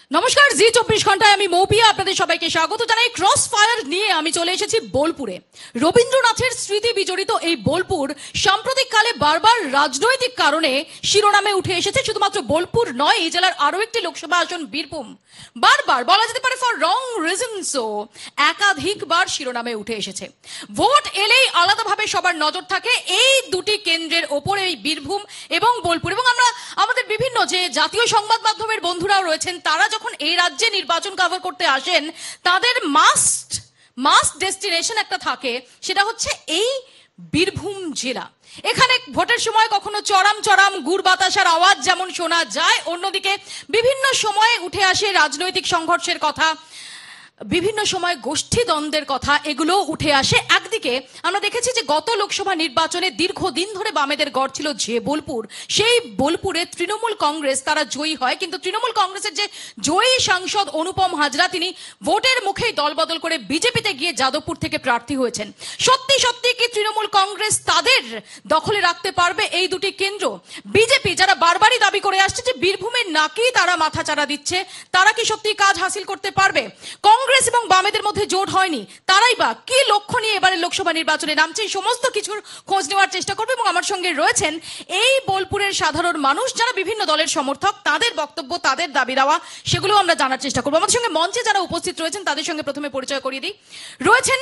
নমস্কার, জি 24 ঘন্টায় আমি মৌপিয়া আপনাদের সবাইকে স্বাগত জানাই। ক্রস ফায়ার নিয়ে আমি চলে এসেছি বোলপুরে। রবীন্দ্রনাথের স্মৃতি বিজড়িত এই বোলপুর সাম্প্রতিক কালে বারবার রাজনৈতিক কারণে শিরোনামে উঠে এসেছে। শুধুমাত্র বোলপুর নয়, এই জেলার আরো একটি লোকসভা আসন বীরভূম বারবার বলা যেতে পারে ফর রং রিজনসও একাধিকবার শিরোনামে উঠে এসেছে। ভোট এলেই আলাদাভাবে সবার নজর থাকে এই দুটি কেন্দ্রের ওপর, এই বীরভূম এবং বোলপুর। এবং আমরা আমাদের বিভিন্ন যে জাতীয় সংবাদ মাধ্যমের বন্ধুরাও রয়েছেন, তারা যখন এই রাজ্যে নির্বাচন কভার করতে আসেন, তাদের মাস্ট ডেস্টিনেশন একটা থাকে, সেটা হচ্ছে এই বীরভূম জেলা। এখানে ভোটের সময় কখনো চড়াম চড়াম গুড় বাতাসার আওয়াজ যেমন শোনা যায়, অন্যদিকে বিভিন্ন সময়ে উঠে আসে রাজনৈতিক সংঘর্ষের কথা, বিভিন্ন সময় গোষ্ঠী দ্বন্দ্বের কথা, এগুলো উঠে আসে। একদিকে আমরা দেখেছি যে গত লোকসভা নির্বাচনে দীর্ঘদিন ধরে বামেদের গড় ছিল যে বোলপুর, সেই বোলপুরে তৃণমূল কংগ্রেস তারা জয়ী হয়, কিন্তু তৃণমূল কংগ্রেসের যে জয়ী সাংসদ অনুপম হাজরা, তিনি ভোটের মুখেই দলবদল করে বিজেপিতে গিয়ে যাদবপুর থেকে প্রার্থী হয়েছেন। সত্যি সত্যি কি তৃণমূল কংগ্রেস তাদের দখলে রাখতে পারবে এই দুটি কেন্দ্র? বিজেপি যারা বারবারই দাবি করে আসছে যে বীরভূমের নাকি তারা মাথাচাড়া দিচ্ছে, তারা কি সত্যি কাজ হাসিল করতে পারবে? কংগ্রেস এবং বামেদের মধ্যে জোট হয়নি, তারাই বা কি লক্ষ্য নিয়ে এবারে লোকসভা নির্বাচনে নামছে, সমস্ত কিছুর খোঁজ নেওয়ার চেষ্টা করবে। এবং আমার সঙ্গে রয়েছেন এই বোলপুরের সাধারণ মানুষ, যারা বিভিন্ন দলের সমর্থক, তাদের বক্তব্য, তাদের দাবি দেওয়া, সেগুলো আমরা জানার চেষ্টা করবো। আমাদের সঙ্গে মঞ্চে যারা উপস্থিত রয়েছেন তাদের সঙ্গে প্রথমে পরিচয় করিয়ে দিই। রয়েছেন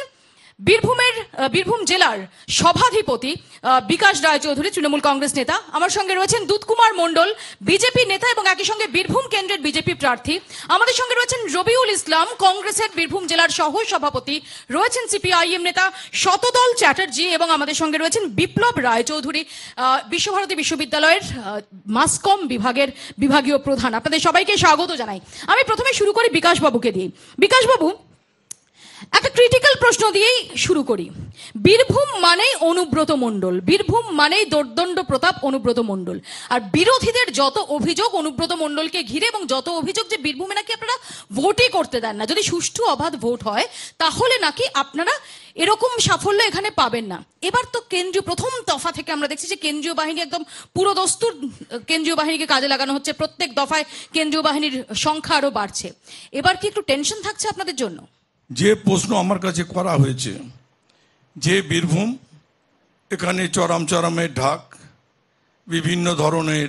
বীরভূম জেলার সভাধিপতি বিকাশ রায়চৌধুরী, তৃণমূল কংগ্রেস নেতা। আমার সঙ্গে রয়েছেন দুধকুমার মণ্ডল, বিজেপি নেতা এবং একই সঙ্গে বীরভূম কেন্দ্রের বিজেপি প্রার্থী। আমাদের সঙ্গে রয়েছেন রবিউল ইসলাম, কংগ্রেসের বীরভূম জেলার সহ সভাপতি। রয়েছেন সিপিআইএম নেতা শতদল চ্যাটার্জি এবং আমাদের সঙ্গে রয়েছেন বিপ্লব রায়চৌধুরী, বিশ্বভারতী বিশ্ববিদ্যালয়ের মাসকম বিভাগের বিভাগীয় প্রধান। আপনাদের সবাইকে স্বাগত জানাই। আমি প্রথমে শুরু করি বিকাশবাবুকে দিয়ে। বিকাশবাবু, একটা ক্রিটিক্যাল প্রশ্ন দিয়েই শুরু করি। বীরভূম মানেই অনুব্রত মণ্ডল, বীরভূম মানেই দোর্দণ্ড প্রতাপ অনুব্রত মণ্ডল, আর বিরোধীদের যত অভিযোগ অনুব্রত মণ্ডলকে ঘিরে, এবং যত অভিযোগ যে বীরভূমে নাকি আপনারা ভোটই করতে দেন না, যদি সুষ্ঠু অবাধ ভোট হয় তাহলে নাকি আপনারা এরকম সাফল্য এখানে পাবেন না। এবার তো কেন্দ্রীয় প্রথম দফা থেকে আমরা দেখছি যে কেন্দ্রীয় বাহিনী একদম পুরো দস্তুর কেন্দ্রীয় বাহিনীকে কাজে লাগানো হচ্ছে, প্রত্যেক দফায় কেন্দ্রীয় বাহিনীর সংখ্যা আরো বাড়ছে। এবার কি একটু টেনশন থাকছে আপনাদের জন্য? যে প্রশ্ন আমার কাছে করা হয়েছে, যে বীরভূম, এখানে চরমে ঢাক, বিভিন্ন ধরনের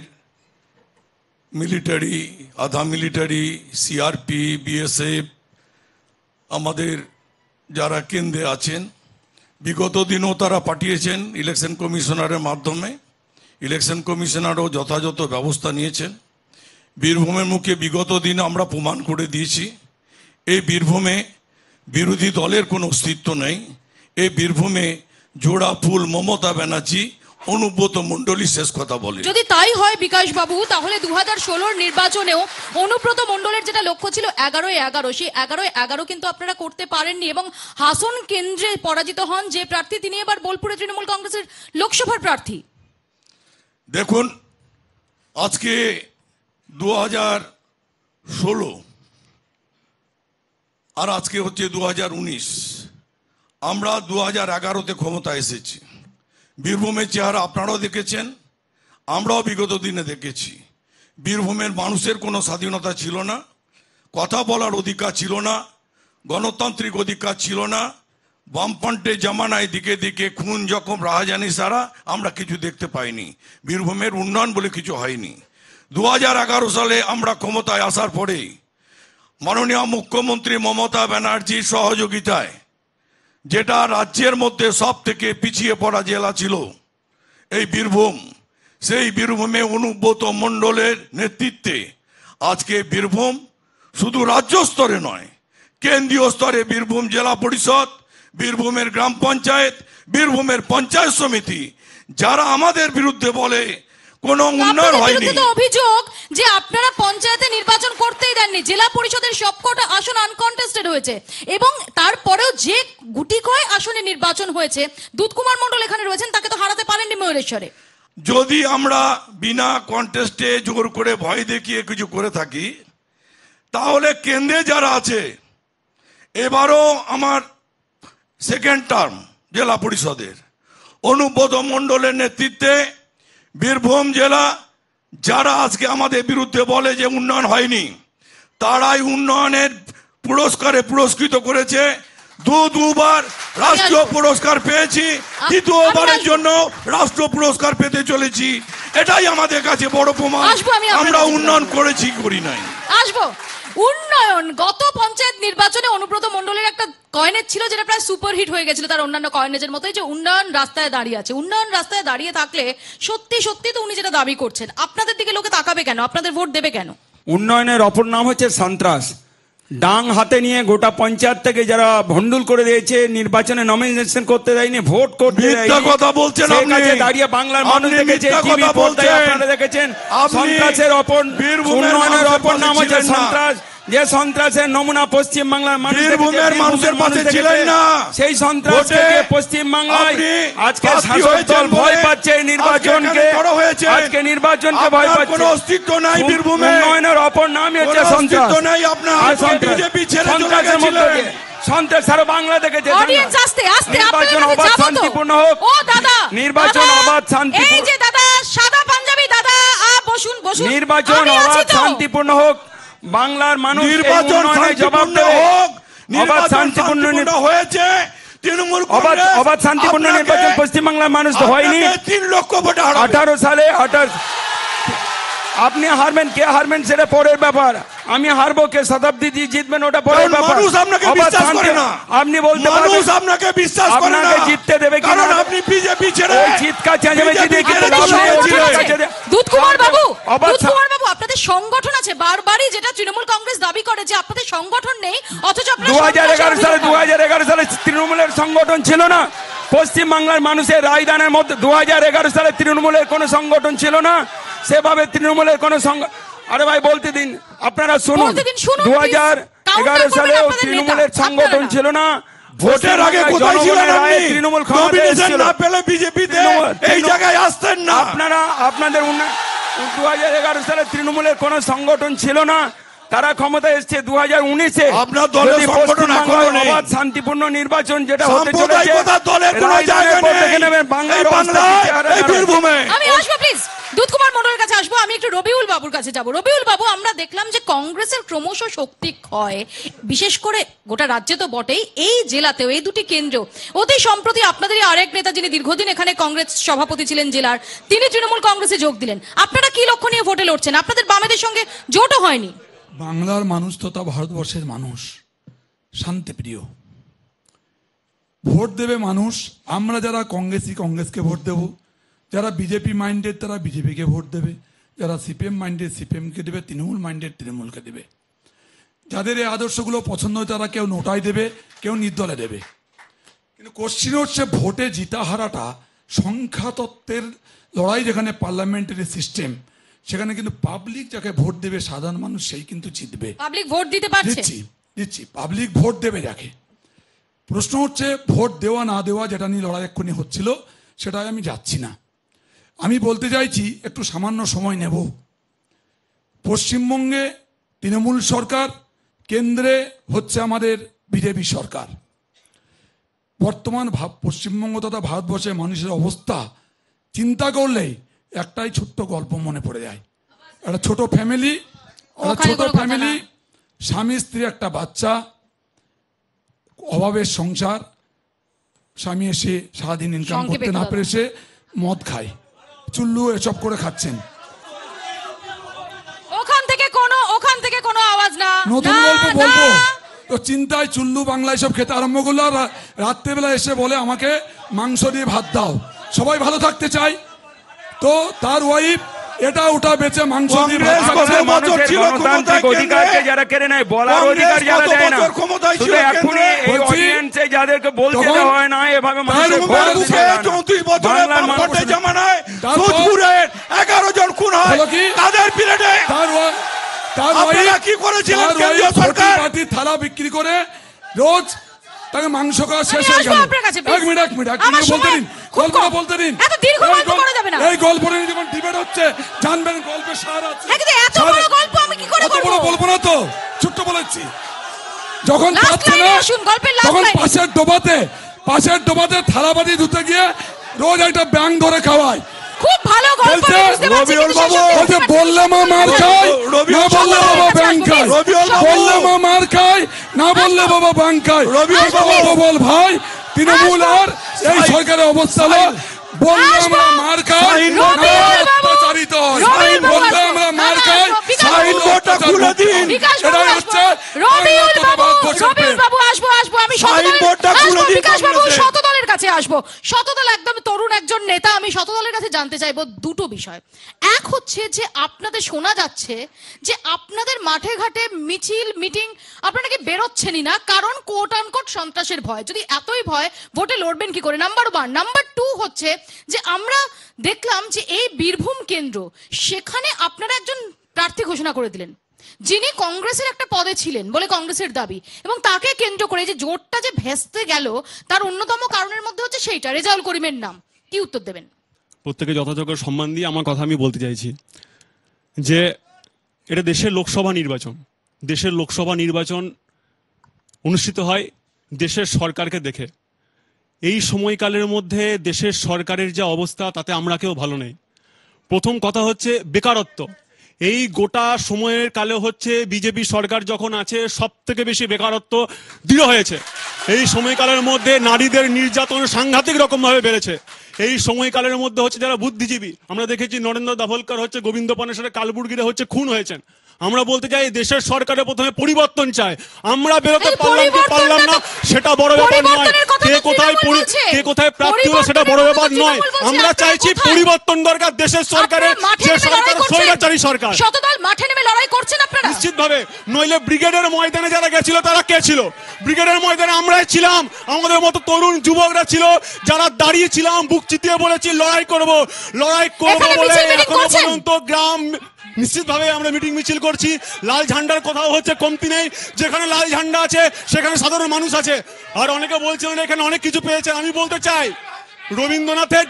মিলিটারি, আধা মিলিটারি, সিআরপি, বিএসএফ, আমাদের যারা কেন্দ্রে আছেন, বিগত দিনও তারা পাঠিয়েছেন ইলেকশন কমিশনারের মাধ্যমে। ইলেকশন কমিশনারও যথাযথ ব্যবস্থা নিয়েছেন। বীরভূমের মুখে বিগত দিন আমরা প্রমাণ করে দিয়েছি, এই বীরভূমে বিরোধী দলের কোনো অস্তিত্ব নেই। এই বীরভূমে জোড়া ফুল মমতা ব্যানার্জি, অনুব্রত মণ্ডলী শেষ কথা বলে। যদি তাই হয় বিকাশ বাবু, তাহলে 2016 নির্বাচনেও অনুব্রত মণ্ডলের যেটা লক্ষ্য ছিল 11-11, সেই 11-11 কিন্তু আপনারা করতে পারেননি, এবং হাসন কেন্দ্রে পরাজিত হন যে প্রার্থী, তিনি এবার বোলপুরে তৃণমূল কংগ্রেসের লোকসভার প্রার্থী। দেখুন, আজকে 2016 আর আজকে হচ্ছে 2019, আমরা 2011-তে ক্ষমতা এসেছি। বীরভূমের চেহারা আপনারাও দেখেছেন, আমরাও বিগত দিনে দেখেছি। বীরভূমের মানুষের কোনো স্বাধীনতা ছিল না, কথা বলার অধিকার ছিল না, গণতান্ত্রিক অধিকার ছিল না। বামফ্রন্টের জামানায় দিকে দিকে খুন, জখম, রাহাজানি ছাড়া আমরা কিছু দেখতে পাইনি। বীরভূমের উন্নয়ন বলে কিছু হয়নি। 2011 সালে আমরা ক্ষমতায় আসার পরেই মাননীয় মুখ্যমন্ত্রী মমতা ব্যানার্জির সহযোগিতায়, যেটা রাজ্যের মধ্যে সব থেকে পিছিয়ে পড়া জেলা ছিল এই বীরভূম, সেই বীরভূমে অনুব্রত মণ্ডলের নেতৃত্বে আজকে বীরভূম শুধু রাজ্য স্তরে নয়, কেন্দ্রীয় স্তরে বীরভূম জেলা পরিষদ, বীরভূমের গ্রাম পঞ্চায়েত, বীরভূমের পঞ্চায়েত সমিতি, যারা আমাদের বিরুদ্ধে বলে কোনো উন্নয়ন হয়নি। অভিযোগ যে আপনারা পঞ্চায়েতে নির্বাচন করতেই দেননি, জেলা পরিষদের সবকটা আসন আনকন্টেস্টেড হয়েছে, এবং তারপরেও যে গুটি কয় আসনে নির্বাচন হয়েছে, দুধকুমার মণ্ডল এখানে রয়েছেন, তাকে তো হারাতে পারেননি ময়ূরেশ্বরে। যদি আমরা বিনা কন্টেস্টে জোর করে ভয় দেখিয়ে কিছু করে থাকি, তাহলে কেন্দ্রে যারা আছে, এবারও আমার সেকেন্ড টার্ম জেলা পরিষদের অনুব্রত মণ্ডলের নেতৃত্বে বীরভূম জেলা, যারা আজকে আমাদের বিরুদ্ধে বলে যে উন্নয়ন হয়নি, তারাই উন্নয়নের পুরস্কারে পুরস্কৃত করেছে। দুবার রাষ্ট্রীয় পুরস্কার পেয়েছি, দ্বিতীয়বারের জন্য রাষ্ট্রীয় পুরস্কার পেতে চলেছি। এটাই আমাদের কাছে বড় প্রমাণ আমরা উন্নয়ন করেছি করি নাই। আসবো উন্নয়ন। গত পঞ্চায়েত নির্বাচনে অনুব্রত মণ্ডলের একটা কয়েনেজ ছিল যেটা প্রায় সুপারহিট হয়ে গেছিল তার অন্যান্য কয়েনেজের মতোই, যে উন্নয়ন রাস্তায় দাঁড়িয়ে আছে। উন্নয়ন রাস্তায় দাঁড়িয়ে থাকলে সত্যি সত্যি তো উনি যেটা দাবি করছেন, আপনাদের দিকে লোকে তাকাবে কেন, আপনাদের ভোট দেবে কেন? উন্নয়নের অপর নাম হচ্ছে সন্ত্রাস। ডাং হাতে নিয়ে গোটা পঞ্চায়েত থেকে যারা ভন্ডুল করে দিয়েছে, নির্বাচনে নমিনেশন করতে দেয়নি, ভোট করতে মিথ্যা কথা বলছেন আপনি। দাঁড়িয়ে বাংলার মানুষ দেখেছে, টিভি পর্দায় আপনারা দেখেছেন। সন্ত্রাসের অপর উন্নয়নের অপর নাম হচ্ছে সন্ত্রাস। যে সন্ত্রাসের নমুনা পশ্চিম বাংলার মানুষের পাশে ছিলেন না। সেই সন্ত্রাসকে পশ্চিম বাংলায় আজকে শাসক দল ভয় পাচ্ছে নির্বাচনকে, আজকে নির্বাচনকে ভয় পাচ্ছে। কোনো অস্তিত্ব নাই বীরভূমে। উন্নয়নের অপর নামই হচ্ছে সন্ত্রাস। সন্ত্রাসের মধ্যে দিয়ে সন্ত্রাস সারা বাংলা দেখেছে। নির্বাচন অবাধ শান্তিপূর্ণ হোক। ও দাদা, নির্বাচন অবাধ শান্তিপূর্ণ, এই যে দাদা সাদা পাঞ্জাবি দাদা, বসুন বসুন। নির্বাচন অবাধ শান্তিপূর্ণ হোক। বাংলার মানুষ নির্বাচন জবাব হোক। অবাধ শান্তিপূর্ণ হয়েছে। তৃণমূল অবাধ শান্তিপূর্ণ নির্বাচন পশ্চিমবাংলার মানুষ তো হয়নি। 3 লক্ষ ভোটে 18 সালে আপনি হারবেন, কে হারবেন সেটা পরের ব্যাপার। আমি হারবো, কে শতাব্দী জিতবেন ওটা পরের ব্যাপার। মানুষ আপনাকে বিশ্বাস করে না। আপনি বলতে পারবেন মানুষ আপনাকে বিশ্বাস করে না। আপনাকে জিততে দেবে কি? কারণ আপনি বিজেপি ছেড়ে ওই চিৎকার চেঁচামেচি দিয়ে কিন্তু দুধকুমার বাবু, আপনাদের সংগঠন আছে বারবারই, যেটা তৃণমূল কংগ্রেস দাবি করে যে আপনাদের সংগঠন নেই, অথচ আপনারা 2011 সালে তৃণমূলের সংগঠন ছিল না। পশ্চিম বাংলার মানুষের রায়দানের মধ্যে 2011 সালে তৃণমূলের কোনো সংগঠন ছিল না। সেভাবে তৃণমূলের কোনো আরে ভাই বলতে দিন, আপনারা শুনুন। 2011 সালেও তৃণমূলের সংগঠন ছিল না। ভোটের আগে কোথায় ছিলেন আপনি? তৃণমূল নমিনেশন না পেলে বিজেপিতে এই জায়গায় আসতেন না। আপনাদের 2011 সালে তৃণমূলের কোনো সংগঠন ছিল না। তারা ক্ষমতায় এসেছে 2019-এ। আপনার দলের সংগঠন এখনো নেই। অবাধ শান্তিপূর্ণ নির্বাচন যেটা হতে চলেছে, দলের কোনো জায়গা নেই বাংলার বীরভূমে। আমি আসবো প্লিজ, দুধকুমার মণ্ডলের কাছে আসবো। আমি একটু রবিউল বাবুর কাছে যাব। রবিউল বাবু, আমরা দেখলাম যে কংগ্রেসের ক্রমশ শক্তি ক্ষয়, বিশেষ করে গোটা রাজ্যে তো বটেই, এই জেলাতেও এই দুটি কেন্দ্র। অতি সম্প্রতি আপনাদেরই আরেক নেতা, যিনি দীর্ঘদিন এখানে কংগ্রেস সভাপতি ছিলেন জেলার, তিনি তৃণমূল কংগ্রেসে যোগ দিলেন। আপনারা কি লক্ষ্য নিয়ে ভোটে লড়ছেন? আপনাদের বামেদের সঙ্গে জোটও হয়নি। বাংলার মানুষ তথা ভারতবর্ষের মানুষ শান্তিপ্রিয়। ভোট দেবে মানুষ। আমরা যারা কংগ্রেসকে ভোট দেব, যারা বিজেপি মাইন্ডেড তারা বিজেপিকে ভোট দেবে, যারা সিপিএম মাইন্ডেড সিপিএমকে দেবে, তৃণমূল মাইন্ডেড তৃণমূলকে দেবে। যাদের এই আদর্শগুলো পছন্দ হয় তারা কেউ নোটাই দেবে, কেউ নির্দলে দেবে। কিন্তু কোশ্চিন হচ্ছে ভোটে জিতা হারাটা সংখ্যাতত্ত্বের লড়াই। যেখানে পার্লামেন্টারি সিস্টেম, সেখানে কিন্তু পাবলিক যাকে ভোট দেবে, সাধারণ মানুষ, সেই কিন্তু জিতবে। পাবলিক ভোট দিতে পারছে। দিচ্ছি পাবলিক ভোট দেবে যাকে। প্রশ্ন হচ্ছে ভোট দেওয়া না দেওয়া, যেটা নিয়ে লড়াই এক্ষুনি হচ্ছিল, সেটাই আমি যাচ্ছি না। আমি বলতে চাইছি একটু সামান্য সময় নেব। পশ্চিমবঙ্গে তৃণমূল সরকার, কেন্দ্রে হচ্ছে আমাদের বিজেপি সরকার। বর্তমান পশ্চিমবঙ্গ তথা ভারতবর্ষের মানুষের অবস্থা চিন্তা করলেই একটাই ছোট্ট গল্প মনে পড়ে যায়। একটা ছোট ফ্যামিলি, স্বামী স্ত্রী, একটা বাচ্চা, অভাবের সংসার। স্বামী এসে সারাদিন ইনকাম করতে না পেরে সে মদ খায়, চুল্লু এসব করে খাচ্ছেন। ওখান থেকে কোনো আওয়াজ না। নতুন গল্প বলবো তো চিন্তায় চুল্লু বাংলায় সব খেতে আরম্ভ করলো। আর রাত্রেবেলা এসে বলে আমাকে মাংস দিয়ে ভাত দাও। সবাই ভালো থাকতে চায়, তো তার ওয়াইফ এটা ওটা বেচে মাংস দিয়ে ভাত খাচ্ছে। অধিকারকে যারা কেড়ে নেয়, বলার অধিকার যারা দেয় না, শুধু এখনই এই অডিয়েন্সে যাদেরকে বলতে দেওয়া হয় না, এভাবে মানুষের ভোট দিতে হয় না। 34 বছরের বামফ্রন্টের জামানায় সোদপুরের 11 জন খুন হয়, তাদের পিরিয়ডে আপনারা কি করেছিলেন? কেন্দ্রীয় সরকার থালা বিক্রি করে রোজ তাকে মাংস খাওয়া শেষ হয়ে গেল। এক মিনিট বলতে দিন। এই গল্প নিয়ে যখন ডিবেট হচ্ছে, জানবেন গল্পের সার আছে। এত বড় গল্প আমি কি করে বলবো? এত বড় বলবো না তো, ছোট্ট বলেছি। যখন পাচ্ছে না, তখন পাশের ডোবাতে থালাবাটি ধুতে গিয়ে রোজ একটা ব্যাং ধরে খাওয়ায়। খুব ভালো গল্প বলছে, আমি বুঝতে পারছি, রবিউল কিন্তু বাবু, শেষে- বলছে বললে মা মার খায়, রবিউল না বললে বাবু, বাবা ব্যাং খায়। রবিউল বাবু, বললে মা মার খায়, না বললে বাবা ব্যাং খায়। রবিউল বাবু, বাবা বল ভাই, তৃণমূল আর এই সরকারের অবস্থা হলো, বললে আমরা মার খাই, সাইন না বাবু, অত্যাচারিত হয়। রবিউল বাবু বললে আসবো। আমরা মার দাদা খাই, আসবো, বিকাশ সাইন বাবু। বোর্ডটা খুলে দিন। বিকাশ বাবু এটাই আসবো। হচ্ছে রবিউল বাবু, ভারতবর্ষের প্রেম। রবিউল বাবু আসবো, আমি সাইনবোর্ডটা খুলে আসবো, দিন বিকাশ বাবু কংগ্রেসের। শতদলের কাছে আসবো। শতদল একদম তরুণ একজন নেতা, আমি শতদলের কাছে জানতে চাইবো দুটো বিষয়। এক হচ্ছে যে আপনাদের শোনা যাচ্ছে যে আপনাদের মাঠে ঘাটে মিছিল মিটিং আপনারা কি বেরোচ্ছেনই না, কারণ কোট আনকোট সন্ত্রাসের ভয়। যদি এতই ভয়, ভোটে লড়বেন কি করে? নাম্বার 1। নাম্বার 2 হচ্ছে যে আমরা দেখলাম যে এই বীরভূম কেন্দ্র, সেখানে আপনারা একজন প্রার্থী ঘোষণা করে দিলেন যিনি কংগ্রেসের একটা পদে ছিলেন বলে কংগ্রেসের দাবি, এবং তাকে কেন্দ্র করে যে জোটটা যে ভেস্তে গেল তার অন্যতম কারণের মধ্যে হচ্ছে সেইটা রেজাউল করিমের নাম। কি উত্তর দেবেন? প্রত্যেকে যথাযোগ্য সম্মান দিয়ে আমার কথা আমি বলতে চাইছি যে এটা দেশের লোকসভা নির্বাচন। দেশের লোকসভা নির্বাচন অনুষ্ঠিত হয় দেশের সরকারকে দেখে। এই সময়কালের মধ্যে দেশের সরকারের যা অবস্থা তাতে আমরা কেউ ভালো নেই। প্রথম কথা হচ্ছে বেকারত্ব। এই গোটা সময়ের কালে হচ্ছে বিজেপি সরকার যখন আছে সব থেকে বেশি বেকারত্ব দৃঢ় হয়েছে। এই সময়কালের মধ্যে নারীদের নির্যাতন সাংঘাতিক রকমভাবে বেড়েছে। এই সময়কালের মধ্যে হচ্ছে যারা বুদ্ধিজীবী, আমরা দেখেছি নরেন্দ্র দাভোলকর হচ্ছে গোবিন্দ পানের সাথে কালবুর্গিরে হচ্ছে খুন হয়েছেন। আমরা বলতে চাই দেশের সরকারের প্রথমে পরিবর্তন চায়। আমরা বেরোতে এই পারলাম কি পারলাম না সেটা বড় ব্যাপার নয়। পরিবর্তনের কথা তো তৃণমূল বলছে। কে কোথায় প্রার্থী হলো সেটা বড় ব্যাপার নয়। পরিবর্তনের কথা তৃণমূল আমরা বলছে। চাইছি আপনারা কোথায়? পরিবর্তন দরকার দেশের সরকারের, আপনারা মাঠে যে নেমে লড়াই সরকার করছেন? স্বৈরাচারী সরকার। শতদল মাঠে নেমে লড়াই করছেন আপনারা? নিশ্চিতভাবে, নইলে ব্রিগেডের ময়দানে যারা গেছিল তারা কে ছিল? ব্রিগেডের ময়দানে আমরাই ছিলাম, আমাদের মতো তরুণ যুবকরা ছিল যারা দাঁড়িয়ে ছিলাম, বুক চিতিয়ে বলেছি লড়াই করব এখানে বলে মিছিল মিটিং এখনো করছেন? পর্যন্ত গ্রাম নিশ্চিতভাবে আমরা মিটিং মিছিল করছি। লাল ঝান্ডার কোথাও হচ্ছে কমতি নেই। যেখানে লাল ঝান্ডা আছে সেখানে সাধারণ মানুষ আছে। আর অনেকে বলছিলেন এখানে অনেক কিছু পেয়েছে। আমি বলতে চাই রবীন্দ্রনাথের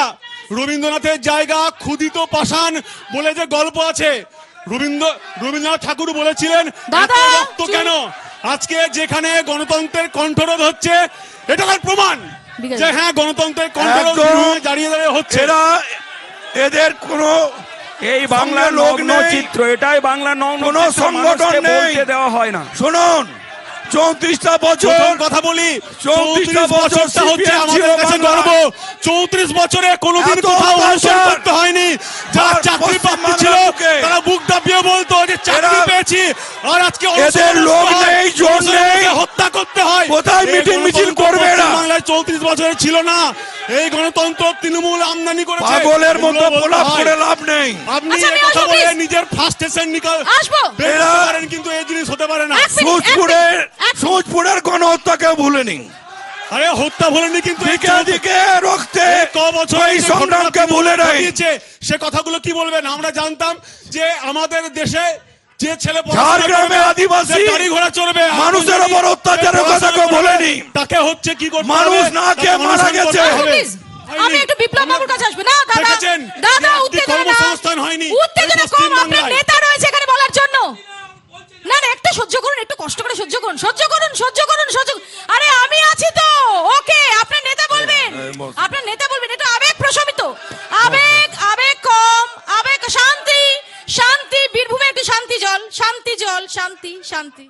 জায়গা ক্ষুদিত পাষাণ বলে যে গল্প আছে, রবীন্দ্রনাথ ঠাকুর বলেছিলেন দাদা, এত রক্ত কেন? আজকে যেখানে গণতন্ত্রের কণ্ঠরোধ হচ্ছে এটা তার প্রমাণ যে হ্যাঁ গণতন্ত্রের কণ্ঠরোধ একদম। দাঁড়িয়ে হচ্ছে। এরা এদের কোনো এই বাংলা সঙ্গে লোক নগ্ন নেই। চিত্র, এটাই বাংলা নগ্ন কোনো চিত্র, সংগঠন মানুষকে নেই। বলতে দেওয়া হয় না। শুনুন, 34টা বছর প্রথম কথা বলি, 34টা 34 বছরটা হচ্ছে CPM আমাদের ছিল কাছে বাংলায়। গর্ব। 34 বছরে কোনোদিন এত কোথাও অনশন অত্যাচার। করতে হয়নি। যারা আর চাকরি প্রাপ্তি পশ্চিমবাংলার ছিল বুকে তারা বুক দাবিয়ে বলতো যে চাকরি এরা- পেয়েছি। আর আজকে এদের লোক নেই, জোর নেই। হত্যা করতে হয়। কোথায় এই মিটিং মিছিল গণতন্ত্র করবে এরা? পশ্চিমবাংলায় 34 বছরে ছিল না। এই গণতন্ত্র তৃণমূল আমদানি করেছে। পাগলের মতো এগুলো বলতে প্রলাপ হয়। করে লাভ নেই। আপনি আচ্ছা, আমি এই কথা আসবো, বলে please। নিজের ফার্স্ট স্টেশন নিকাল আসবো। বের করতে এরা- পারেন, কিন্তু এই জিনিস হতে পারে না। এক মিনিট, সুজপুরের গণহত্যা কেউ ভুলেনি। আরে হত্যা ভুলেনি, কিন্তু এই দিকে দিকে রক্তে ক বছর এই সংগ্রামকে ভুলে নাই। সে কথাগুলো কি বলবেন? আমরা জানতাম যে আমাদের দেশে যে ছেলে ঝাড়গ্রামে আদিবাসী গাড়ি ঘোড়া চড়বে, মানুষের এখন উপর অত্যাচারের কথা কেউ ভোলেনি। তাকে হচ্ছে কি করতে মানুষ হবে? না তাকে খেয়ে মারা অনশন করতে গেছে। হবে। Please, আমি একটু বিপ্লব বাবুর কাছে আসবো। না দাদা, দেখেছেন দাদা যে একটি উত্তেজনা না, কর্মসংস্থান হয়নি উত্তেজনা এই কম। আপনার পশ্চিমবাংলায়। নেতা রয়েছে এখানে বলার জন্য। না না, একটু সহ্য করুন, একটু কষ্ট করে সহ্য করুন। আরে আমি আছি তো, ওকে। আপনার নেতা বলবেন, এটা আবেগ প্রশমিত, আবেগ কম, আবেগ। শান্তি বীরভূমে একটু শান্তি জল, শান্তি।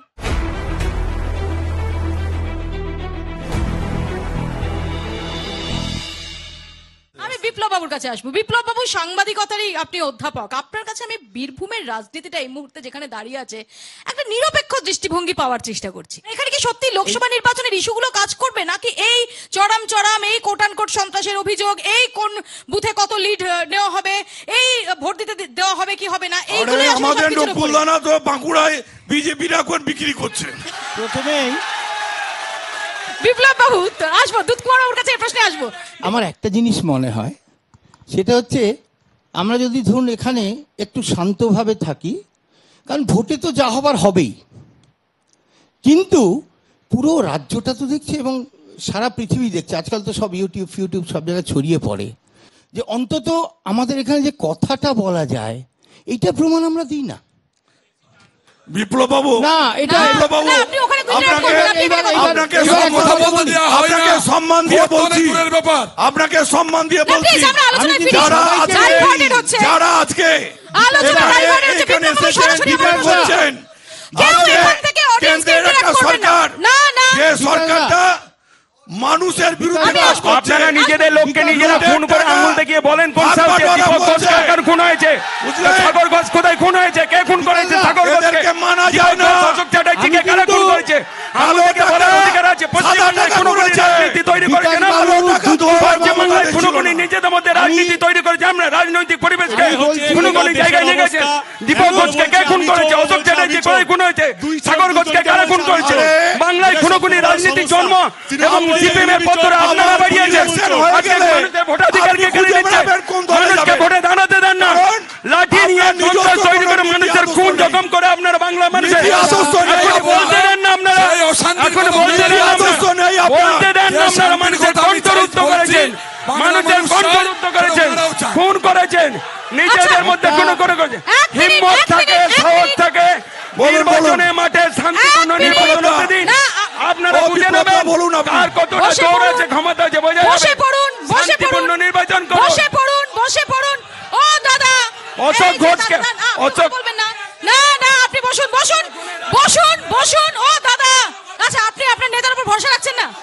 আমি বিপ্লব বাবুর কাছে আসবো। বিপ্লব বাবু সাংবাদিকতারই আপনি অধ্যাপক। আপনার কাছে আমি বীরভূমের রাজনীতিটা এই মুহূর্তে যেখানে দাঁড়িয়ে আছে একটা নিরপেক্ষ দৃষ্টিভঙ্গি পাওয়ার চেষ্টা করছি। এখানে কি সত্যি লোকসভা নির্বাচনের ইস্যুগুলো কাজ করবে, নাকি এই চড়াম এই কোটানকোট সন্ত্রাসের অভিযোগ, এই কোন বুথে কত লিড নেওয়া হবে, এই ভোট দিতে দেওয়া হবে কি হবে না, এইগুলো আরে আসলে আমাদের সবকিছুর উপরে। নকুলদানা তো বাঁকুড়ায় বিজেপিরা এখন বিক্রি করছে। প্রথমেই বিপ্লব বাবু আসবো, দুধকুমার বাবুর কাছে এই প্রশ্নে আসবো। আমার একটা জিনিস মনে হয়, সেটা হচ্ছে আমরা যদি ধরুন এখানে একটু শান্তভাবে থাকি, কারণ ভোটে তো যা হবার হবেই, কিন্তু পুরো রাজ্যটা তো দেখছে এবং সারা পৃথিবী দেখছে, আজকাল তো সব ইউটিউব সব জায়গায় ছড়িয়ে পড়ে, যে অন্তত আমাদের এখানে যে কথাটা বলা যায় এইটা প্রমাণ আমরা দিই না। বিপ্লব বাবু, না, এটা- বিপ্লব বাবু, না, আপনি ওখানে গুজরাট আপনাকে করবেন, আপনি এখানে কথা বলবেন। আপনাকে এবার সম্মান- কথা বলতে দেওয়া হয় না। আপনাকে সম্মান দিয়ে ভোট তো বলছি, অনেক দূরের ব্যাপার। আপনাকে সম্মান দিয়ে না, বলছি, please, আমরা আলোচনায় আমি ফিরি। যারা আজকে Diverted হচ্ছে। যারা আজকে আলোচনা এখানে- diverted হচ্ছে, এখানে বিপ্লব বাবু এসেছেন, সরাসরি আমার ডিবেট কথা। করছেন, কেউ আজকে এখান থেকে audience কে কেন্দ্রের interact একটা করবেন না। সরকার, না, না। যে সরকারটা মানুষের বিরুদ্ধে আমি কাজ করছে, আপনারা নিজেদের লোককে নিজেরা লুটের খুন করে টাকা, আঙুল দেখিয়ে বলেন কোন ভাগ সাহসে বাটোয়ারা দীপক ঘোষ বলছে। কার খুন হয়েছে, বুঝলেন? সাগর ঘোষ কোথায় খুন হয়েছে, কে খুন করেছে সাগর ঘোষকে, এদেরকে মানা যায় না। অশোক চ্যাটার্জিকে আমি কারা খুন কিন্তু করেছে, কালো আমাদেরকে বলার টাকা, অধিকার আছে। সাদা পশ্চিমবাংলায় টাকা কোনো কোনো করেছে। রাজনীতি তৈরি করেছে না, কালো টাকা পশ্চিমবাংলায় কোনো কোনো ছিল না। নিজেদের মধ্যে রাজনীতি তৈরি করেছে, আমরা রাজনৈতিক পরিবেশকে আমি বলছি, কোনো কোনো জায়গায় নিয়ে গেছে। দীপক ঘোষকে কে খুন করেছে, অশোক চ্যাটার্জি কোথায় খুন হয়েছে, সাগর ঘোষকে কারা খুন করেছে, বাংলায় কোনো কোনো রাজনীতির জন্ম এবং সিপিএম এর পত্র আপনারা বাড়িয়েছেন। আজকে মানুষের ভোটাধিকারকে কেড়ে নিচ্ছে, মানুষকে ভোটে দাঁড়াতে দেন না, লাঠি নিয়ে সন্ত্রাস তৈরি করে মানুষের খুন জখম করে আপনারা বাংলা মানুষের এখন বলতে দেন না, আপনারা এখন বলতে দেন না, বলতে দেন না, আপনারা মানুষের কণ্ঠরুদ্ধ করেছেন, মানুষের কণ্ঠরুদ্ধ করেছেন, খুন করেছেন, নিজেদের মধ্যে খুন করে করেছেন। এক মিনিট, হিম্মত এক থাকে, মিনিট, এক সাহস মিনিট। থাকে, নির্বাচনে মাঠে শান্তিপূর্ণ এক মিনিট। নির্বাচন হতে দিন। না, আপনারা ও, বুঝে বিপ্লব নেবেন বলুন আপনি। আর কতটা বসে জোর পড়ুন। আছে, ক্ষমতা আছে বোঝা যাবে। বসে পড়ুন, বসে শান্তিপূর্ণ পড়ুন। নির্বাচন করুন। বসে পড়ুন, বসে পড়ুন। ও দাদা, অশোক এই যে ঘোষকে- দাদা, না, আপনি অশোক- কথা বলবেন না। না, না, আপনি বসুন, বসুন, বসুন, বসুন। ও দাদা, আচ্ছা, আপনি আপনার নেতার উপর ভরসা রাখছেন না?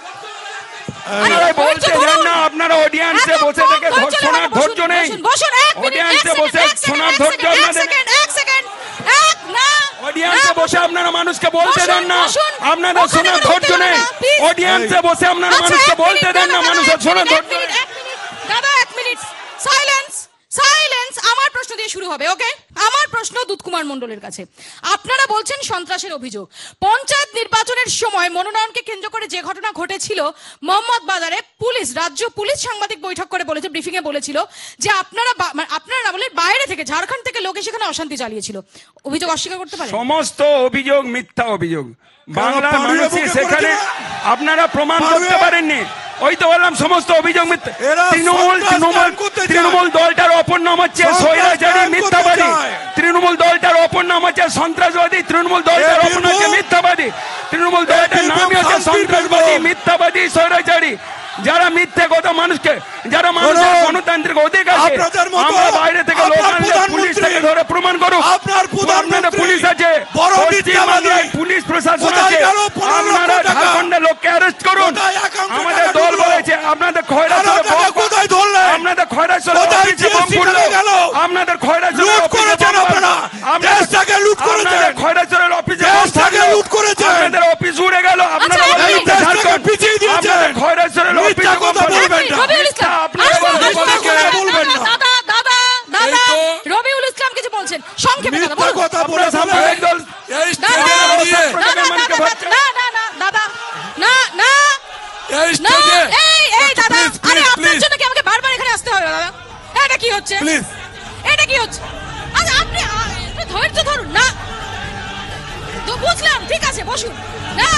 আরে, আরে ধৈর্য বলতে ধরুন। দেন না, আপনারা অডিয়েন্সে এত বসে কম থেকে ধৈর্য শোনার ধরুন, ধৈর্য বসুন, নেই। বসুন, বসুন, এক মিনিট, অডিয়েন্সে এক বসে সেকেন্ড, এক শোনার সেকেন্ড, ধৈর্য এক আপনাদের সেকেন্ড, এক সেকেন্ড, এক, না, অডিয়েন্সে না, বসে আপনারা মানুষকে বলতে বসুন, দেন না, বসুন। আপনাদের ওখানে শোনার কোনো ধৈর্য উত্তেজনা নেই। না, please। অডিয়েন্সে বসে আপনারা আচ্ছা, মানুষকে এক বলতে মিনিট, দেন না, দাদা, মানুষের এক শোনার মিনিট, ধৈর্য এক মিনিট, দাদা, এক মিনিট, সাইলেন্স, সাইলেন্স। আমার প্রশ্ন দিয়ে শুরু হবে, ওকে? আমার প্রশ্ন দুধকুমার মণ্ডলের কাছে। আপনারা বলছেন সন্ত্রাসের অভিযোগ। পঞ্চায়েত নির্বাচনের সময় মনোনয়নকে কেন্দ্র করে যে ঘটনা ঘটেছিল, মোহাম্মদ বাজারে পুলিশ, রাজ্য পুলিশ সাংবাদিক বৈঠক করে বলেছে, ব্রিফিং এ বলেছিল যে আপনারা আপনারা না বলে বাইরে থেকে, ঝাড়খণ্ড থেকে লোকে সেখানে অশান্তি চালিয়েছিল। অভিযোগ অস্বীকার করতে পারেন? সমস্ত অভিযোগ মিথ্যা অভিযোগ। বাংলার পাড়ুয়ে মানুষই বুকে সেখানে পড়েছে আপনারা প্রমাণ পাড়ুয়ে। করতে পারেননি। ওই তো বললাম সমস্ত অভিযোগ মিথ্যা। এরা সন্ত্রাস করতে চায়। তৃণমূল দলটার অপর নাম হচ্ছে সন্ত্রাস স্বৈরাচারী করতে মিথ্যাবাদী। চায়। তৃণমূল দলটার অপর নাম হচ্ছে সন্ত্রাসবাদী, তৃণমূল দলটার এ অপর নাম হচ্ছে বীরভূম। মিথ্যাবাদী, তৃণমূল দলটার বীরভূম নামই হচ্ছে শান্তির সন্ত্রাসবাদী, বীরভূম। মিথ্যাবাদী, স্বৈরাচারী, যারা মিথ্যে কথা মানুষকে, যারা মানুষের শুনুন, গণতান্ত্রিক অধিকার আছে, আপনাদের মতো আমরা বাইরে থেকে লোক আপনার আনলে পুলিশ প্রধানমন্ত্রী, থেকে ধরে প্রমাণ করুক। আপনার প্রধানমন্ত্রী আপনাদের পুলিশ আছে, বড় পশ্চিমবাংলায় মিথ্যাবাদী। পুলিশ প্রশাসন কোথায় আছে, গেল 15 লক্ষ আপনারা টাকা? ঝাড়খণ্ডের লোককে অ্যারেস্ট করুন। কোথায় অ্যাকাউন্টে আমাদের টাকা দল ঢুকলো? বলেছে আপনাদের খয়রাছড়ে টাকা কোথায় ধরলেন? আপনাদের খয়রাছড়ে কোথায় অফিসে বোম GST ফুটলো, টাকা গেল? আপনাদের খয়রাছড়ে লুট অফিসে করেছেন বোম আপনারা। আপনাদের- দেশটাকে লুট করেছেন। আপনাদের খয়রাছড়ের অফিসে বোম দেশটাকে ফুটলো। লুট করেছেন। আপনাদের অফিস উড়ে গেল, আপনারা আচ্ছা, বলেন এই এটা দেশটাকে ঝাড়খণ্ড। পিছিয়ে দিয়েছেন। আপনাদের খয়রাছড়ের মিথ্যা অফিসে বোম কথা ফুটলো। বলবেন না। রবিউল ইসলাম, আপনারা আসুন, বলেন আসুন, কথাকে আসুন, বলবেন না। দাদা, দাদা, দাদা, এই তো। রবিউল ইসলাম কিছু বলছেন, সংক্ষেপে দাদা, মিথ্যা বলুন। কথা বলে আপনারা সাম্প্রদায়িক দল এই দাদা, স্টেজে দাঁড়িয়ে দাদা, মানুষকে দাদা, ভাবছে। না, না, না, দাদা, না, না, এই না, স্টেজে এই দাদা, প্লিজ আরে আপনার প্লিজ জন্য কি আমাকে বারবার এখানে আসতে হবে দাদা? এটা কি হচ্ছে? প্লিজ এটা কি হচ্ছে? আচ্ছা, আপনি একটু ধৈর্য ধরুন না। তো বুঝলাম, ঠিক আছে, বসুন না,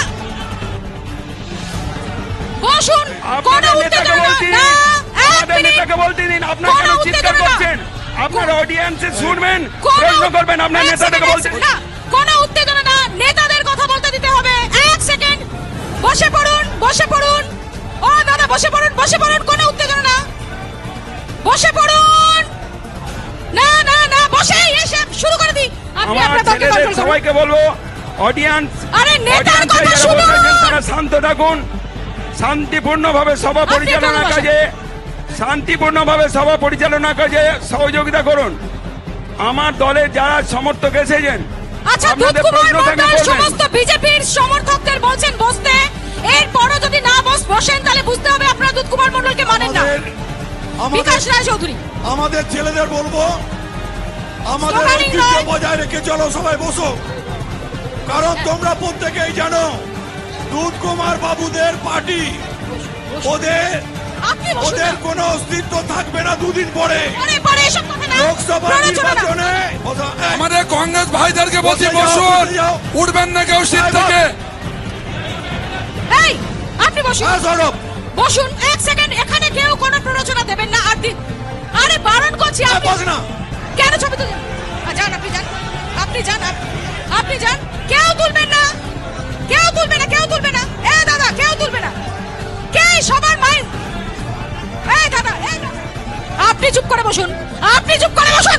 বসুন, কোনো আপনাদের উত্তেজনা নেতাকে না, বলতে দিন, না, এক আমাদের মিনিট, নেতাকে বলতে দিন, আপনারা কোনো কেন চিৎকার উত্তেজনা না। করছেন? আপনারা অডিয়েন্সে শুনবেন, কোনো- প্রশ্ন করবেন, আপনার এক নেতাদেরকে সেকেন্ড, বলতে না, কোনো উত্তেজনা না, নেতাদের কথা বলতে দিতে হবে। এক সেকেন্ড, বসে পড়ুন, বসে পড়ুন। ও দাদা, বসে পড়ুন, বসে পড়ুন, কোনো উত্তেজনা না, বসে পড়ুন। না, না, না, বসেই এসে শুরু করে দিই। আপনি আমার আপনার দলকে ছেলেদের কন্ট্রোল করুন। সবাইকে বলবো, অডিয়েন্স আরে নেতার অডিয়েন্সে কথা যারা শুনুন। বসে আছেন তারা শান্ত থাকুন, শান্তিপূর্ণভাবে সভা আপনি পরিচালনা এখানে বসেন। কাজে, শান্তিপূর্ণভাবে সভা পরিচালনা কাজে সহযোগিতা করুন। আমার দলের যারা সমর্থক এসেছেন, আচ্ছা, আপনাদের দুধকুমার প্রশ্ন থাকলে মণ্ডল করবেন। সমস্ত বিজেপির সমর্থকদের বলছেন বসতে, এরপরও যদি না বসেন তাহলে বুঝতে হবে আপনারা দুধকুমার মণ্ডলকে মানেন না। আমাদের বিকাশ রায় চৌধুরী, আমাদের ছেলেদের বলবো, আমাদের স্লোগানিং ঐতিহ্য নয়। বজায় রেখে চলো, সবাই বসো। কারণ তোমরা প্রত্যেকেই জানো দুধ কুমার বাবুদের পার্টি, ওদের আপনি বসুন না। ওদের কোনো অস্তিত্ব থাকবে না দুদিন পরে পরে পরে এসব কথা না, লোকসভা প্ররোচনা না। নির্বাচনে। এই, আমাদের কংগ্রেস ভাইদেরকে বলছি বসে যাও, বসুন, বসে যাও। উঠবেন না কেউ সিট এই থেকে। এই, আপনি বসুন, হ্যাঁ, সৌরভ, বসুন এক সেকেন্ড। এখানে কেউ কোনো প্ররোচনা দেবেন না। আর আরে বারণ করছি, এই, আপনি বস না। কেন ছবি তুলছেন? যান, আপনি যান, আপনি যান, আপনি যান, কেউ তুলবেন না, কেউ তুলবে না, কেউ তুলবে না, এ দাদা কেউ তুলবে না, কে সবার মাইন্ড, এই দাদা, এই দাদা। আপনি চুপ করে বসুন, আপনি চুপ করে বসুন।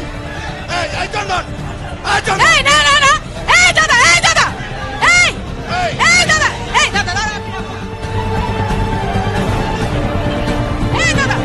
এই না না না, এই দাদা, এই দাদা, এই এই দাদা, এই দাদা, দাদা, আপনি রাখুন। এই দাদা,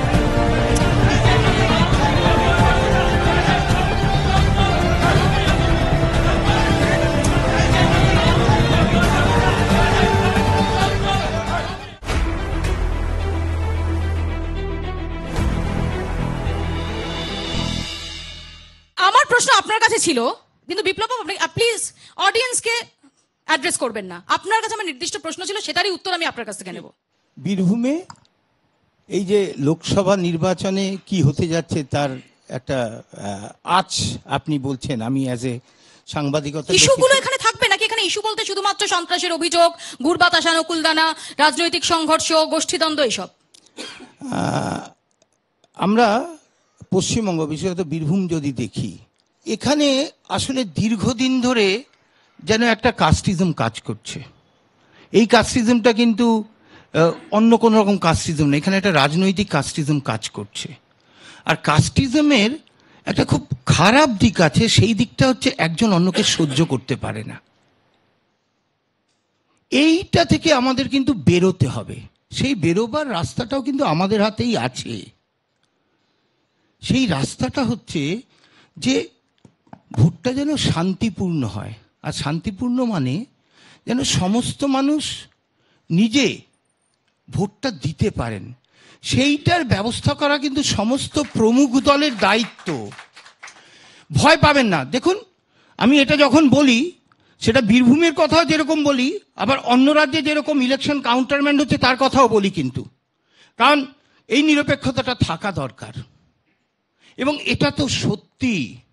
আমার প্রশ্ন আপনার কাছে ছিল, কিন্তু বিপ্লব আপনি প্লিজ অডিয়েন্সকে অ্যাড্রেস করবেন না। আপনার কাছে আমার নির্দিষ্ট প্রশ্ন ছিল, সেটারই উত্তর আমি আপনার কাছ থেকে নেব। বীরভূমে এই যে লোকসভা নির্বাচনে কি হতে যাচ্ছে তার একটা আজ আপনি বলছেন, আমি অ্যাজ এ সাংবাদিকতা ইস্যুগুলো এখানে থাকবে নাকি? এখানে ইস্যু বলতে শুধুমাত্র সন্ত্রাসের অভিযোগ, গুড়বাতাসা, নকুলদানা, রাজনৈতিক সংঘর্ষ, গোষ্ঠীদ্বন্দ্ব, এইসব? আমরা পশ্চিমবঙ্গ বিশেষত বীরভূম যদি দেখি, এখানে আসলে দীর্ঘদিন ধরে যেন একটা কাস্টিজম কাজ করছে। এই কাস্টিজমটা কিন্তু অন্য কোনো রকম কাস্টিজম না, এখানে একটা রাজনৈতিক কাস্টিজম কাজ করছে। আর কাস্টিজমের একটা খুব খারাপ দিক আছে, সেই দিকটা হচ্ছে একজন অন্যকে সহ্য করতে পারে না। এইটা থেকে আমাদের কিন্তু বেরোতে হবে, সেই বেরোবার রাস্তাটাও কিন্তু আমাদের হাতেই আছে। সেই রাস্তাটা হচ্ছে যে ভোটটা যেন শান্তিপূর্ণ হয়, আর শান্তিপূর্ণ মানে যেন সমস্ত মানুষ নিজে ভোটটা দিতে পারেন, সেইটার ব্যবস্থা করা কিন্তু সমস্ত প্রমুখ দলের দায়িত্ব। ভয় পাবেন না। দেখুন, আমি এটা যখন বলি, সেটা বীরভূমের কথাও যেরকম বলি, আবার অন্য রাজ্যে যেরকম ইলেকশন কাউন্টারম্যান্ড হচ্ছে তার কথাও বলি, কিন্তু কারণ এই নিরপেক্ষতাটা থাকা দরকার। এবং এটা তো সত্যি,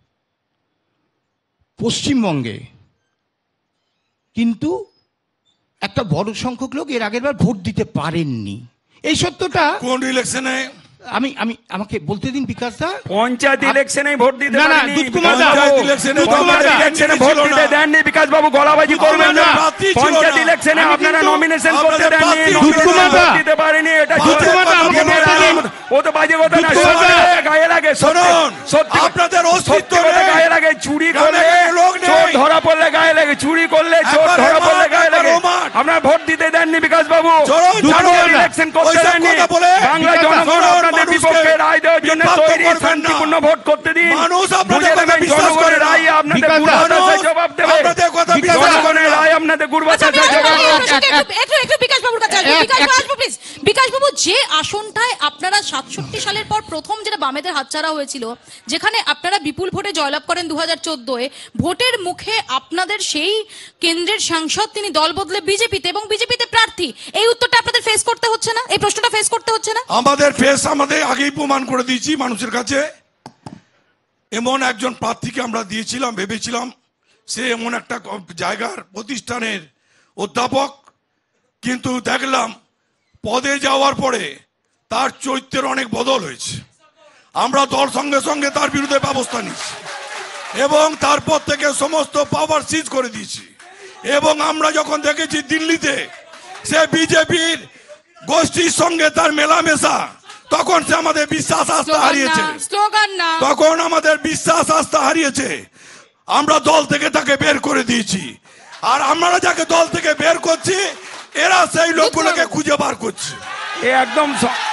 পশ্চিমবঙ্গে কিন্তু একটা বড় সংখ্যক লোক এর আগের বার ভোট দিতে পারেননি। এই সত্যটা কোন ইলেকশনে? আমি আমি আমাকে বলতে দিন বিকাশ দা। পঞ্চায়েত ইলেকশনে ভোট দিতে না, না, পারেনি। দুধকুমার দা। পঞ্চায়েত ইলেকশনে দুধকুমার দা। ইলেকশনে ভোট দিতে দেননি বিকাশ বাবু, গলাবাজি করবেন না। প্রার্থী ছিল পঞ্চায়েত না। ইলেকশনে আমি আপনারা কিন্তু নমিনেশন করতে আপনাদের দেননি, প্রার্থী ছিল দুধকুমার না। ভোট দিতে পারেনি। এটা দুধকুমার দা, আমাকে বলতে দিন। ও তো বাজে কথা না, দুধকুমার দা। সত্যি গায়ে লাগে, সত্যি শুনুন, সত্যি আপনাদের অস্তিত্ব সত্যি কথা নেই। গায়ে লাগে। চুরি করলে গ্রামে লোক নেই। চোর ধরা পড়লে গায়ে লাগে, চুরি করলে চোর একবার ধরা পড়লে এমাট, গায়ে একবার লাগে। ওমাট। আপনারা ভোট দিতে দেননি বিকাশ বাবু, চলুন, পঞ্চায়েত চলুন। ইলেকশন করতে ওইসব দেননি। কথা বলে বাংলা বিকাশ দা, জনগণ চলুন, আপনাদের মানুষকে বিপক্ষে রায় দেওয়ার জন্য বিভ্রান্ত তৈরি। করবেন না। শান্তিপূর্ণ ভোট করতে দিন। মানুষ আপনাদের বুঝে কথা নেবেন, বিশ্বাস করে জনগণের না। রায় আপনাদের বিকাশ দা, গুড়বাতাসের জবাব দেবে। আপনাদের কথা বিকাশ দা, বিশ্বাস করে জনগণের না। রায় আপনাদের আচ্ছা, গুড়বাতাসের আমি জবাব আপনাকে দেবে। আপনার সাথে একটু বিকাশ বাবুর কাছে আসবো। বিকাশ বাবু আসবো, প্লিজ। বিকাশ বাবু, যে আসনটায় আপনারা 67 সালের পর প্রথম যেটা বামেদের হাতছাড়া হয়েছিল, যেখানে আপনারা বিপুল ভোটে জয়লাভ করেন 2014-এ, ভোটের মুখে আপনাদের সেই কেন্দ্রের সাংসদ তিনি দল বদলে বিজেপিতে, এবং বিজেপিতে প্রার্থী। এই উত্তরটা আপনাদের ফেস করতে হচ্ছে না? এই প্রশ্নটা ফেস করতে হচ্ছে না? আমাদের ফেস আমাদের আগেই প্রমাণ করে দিয়েছি মানুষের কাছে। এমন একজন প্রার্থীকে আমরা দিয়েছিলাম, ভেবেছিলাম সে এমন একটা জায়গার প্রতিষ্ঠানের অধ্যাপক, কিন্তু দেখলাম পদে যাওয়ার পরে তার চরিত্রের অনেক বদল হয়েছে। আমরা দল সঙ্গে সঙ্গে তার বিরুদ্ধে ব্যবস্থা নিয়েছি এবং তারপর থেকে সমস্ত পাওয়ার সিজ করে দিয়েছি। এবং আমরা যখন দেখেছি দিল্লিতে সে বিজেপির গোষ্ঠীর সঙ্গে তার মেলামেশা, তখন সে আমাদের বিশ্বাস আস্থা হারিয়েছে। স্লোগান না, তখন আমাদের বিশ্বাস আস্থা হারিয়েছে। আমরা দল থেকে তাকে বের করে দিয়েছি, আর আমরা যাকে দল থেকে বের করছি এরা সেই লোকগুলোকে খুঁজে বার করছে। এ একদম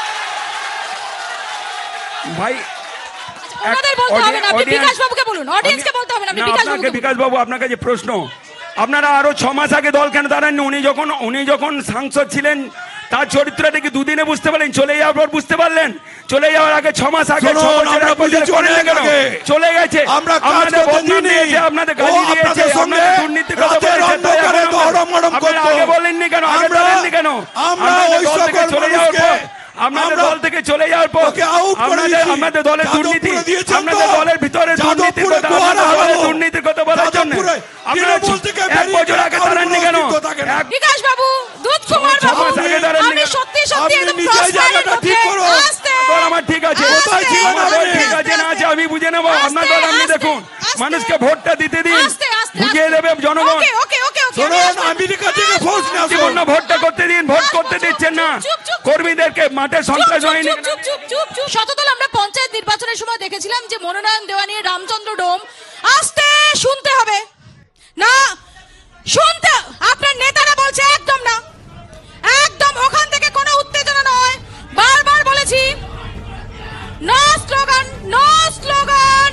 ভাই, ওনাদের বলতে হবে না, আপনি বিকাশ বাবুকে বলুন, অডিয়েন্সকে বলতে হবে না, আপনি বিকাশ বাবুকে বলুন। বিকাশ বাবু, আপনার কাছে প্রশ্ন, আপনারা আরো 6 মাস আগে দল কেন দাঁড়াননি? উনি যখন সাংসদ ছিলেন তার চরিত্রটা কি দুদিনে বুঝতে পারলেন? চলে যাওয়ার পর বুঝতে পারলেন? চলে যাওয়ার আগে 6 মাস আগে, 6 বছর আমরা বুঝেছি অনেক আগে। চলে গেছে। আমরা কাজ আপনাদের করতে বদনাম দিইনি। দিয়েছে, আপনাদের গালি ও দিয়েছে, আপনাদের সঙ্গে আপনাদের দুর্নীতির কথা রাতের বলেছে, তাই অন্ধকারে এখন দহরম-মহরম আপনারা করতো। আগে বলেননি কেন? আগে আমরা- বলেননি কেন? আমরা আপনাদের ওই দল থেকে সকল চলে যাওয়ার পর, মানুষকে আপনাদের আমরা দল থেকে চলে যাওয়ার পর ওকে out করে দিয়েছি। আপনাদের দলের দুর্নীতি, যাদবপুরে দিয়েছেন তো? আপনাদের দলের ভিতরে দুর্নীতির যাদবপুরে কথা, গোহারা আপনাদের দলের হলো। দুর্নীতির কথা বলার জন্য যাদবপুরে আপনারা তৃণমূল থেকে 1 বেরিয়ে বছর আগে কারোর দাঁড়াননি কোনো কেন? অস্তিত্ব থাকে না। বিকাশ বাবু, দুধকুমার 6 বাবু, মাস আগে দাঁড়াননি আমি কেন? সত্যি আপনি একদম নিজের cross fire জায়গাটা ঠিক মধ্যে করুন। আস্তে দল আমার ঠিক আছে, আস্তে, কোথায় ছিলেন আমার দল আপনি? ঠিক আছে না আছে আমি বুঝে নেবো। আস্তে, আপনার দল আপনি আস্তে, দেখুন, আস্তে, মানুষকে ভোটটা দিতে দিন। আস্তে আস্তে বুঝিয়ে দেবে জনগণ। ওকে ওকে ওকে ওকে শুনুন, আমেরিকা থেকে ফোর্স নিয়ে আসুন। জীবন ভোটটা করতে দিন, ভোট করতে দিচ্ছেন না, কর্মীদেরকে মাঠে সন্ত্রাস হয়নি। শতদল আমরা পঞ্চায়েত নির্বাচনের সময় দেখেছিলাম যে মনোনয়ন দেওয়া নিয়ে রামচন্দ্র ডোম আস্তে শুনতে হবে না, শুনতে আপনার নেতারা বলছে একদম না, একদম ওখান থেকে কোনো উত্তেজনা নয়, বারবার বলেছি নো স্লোগান, নো স্লোগান।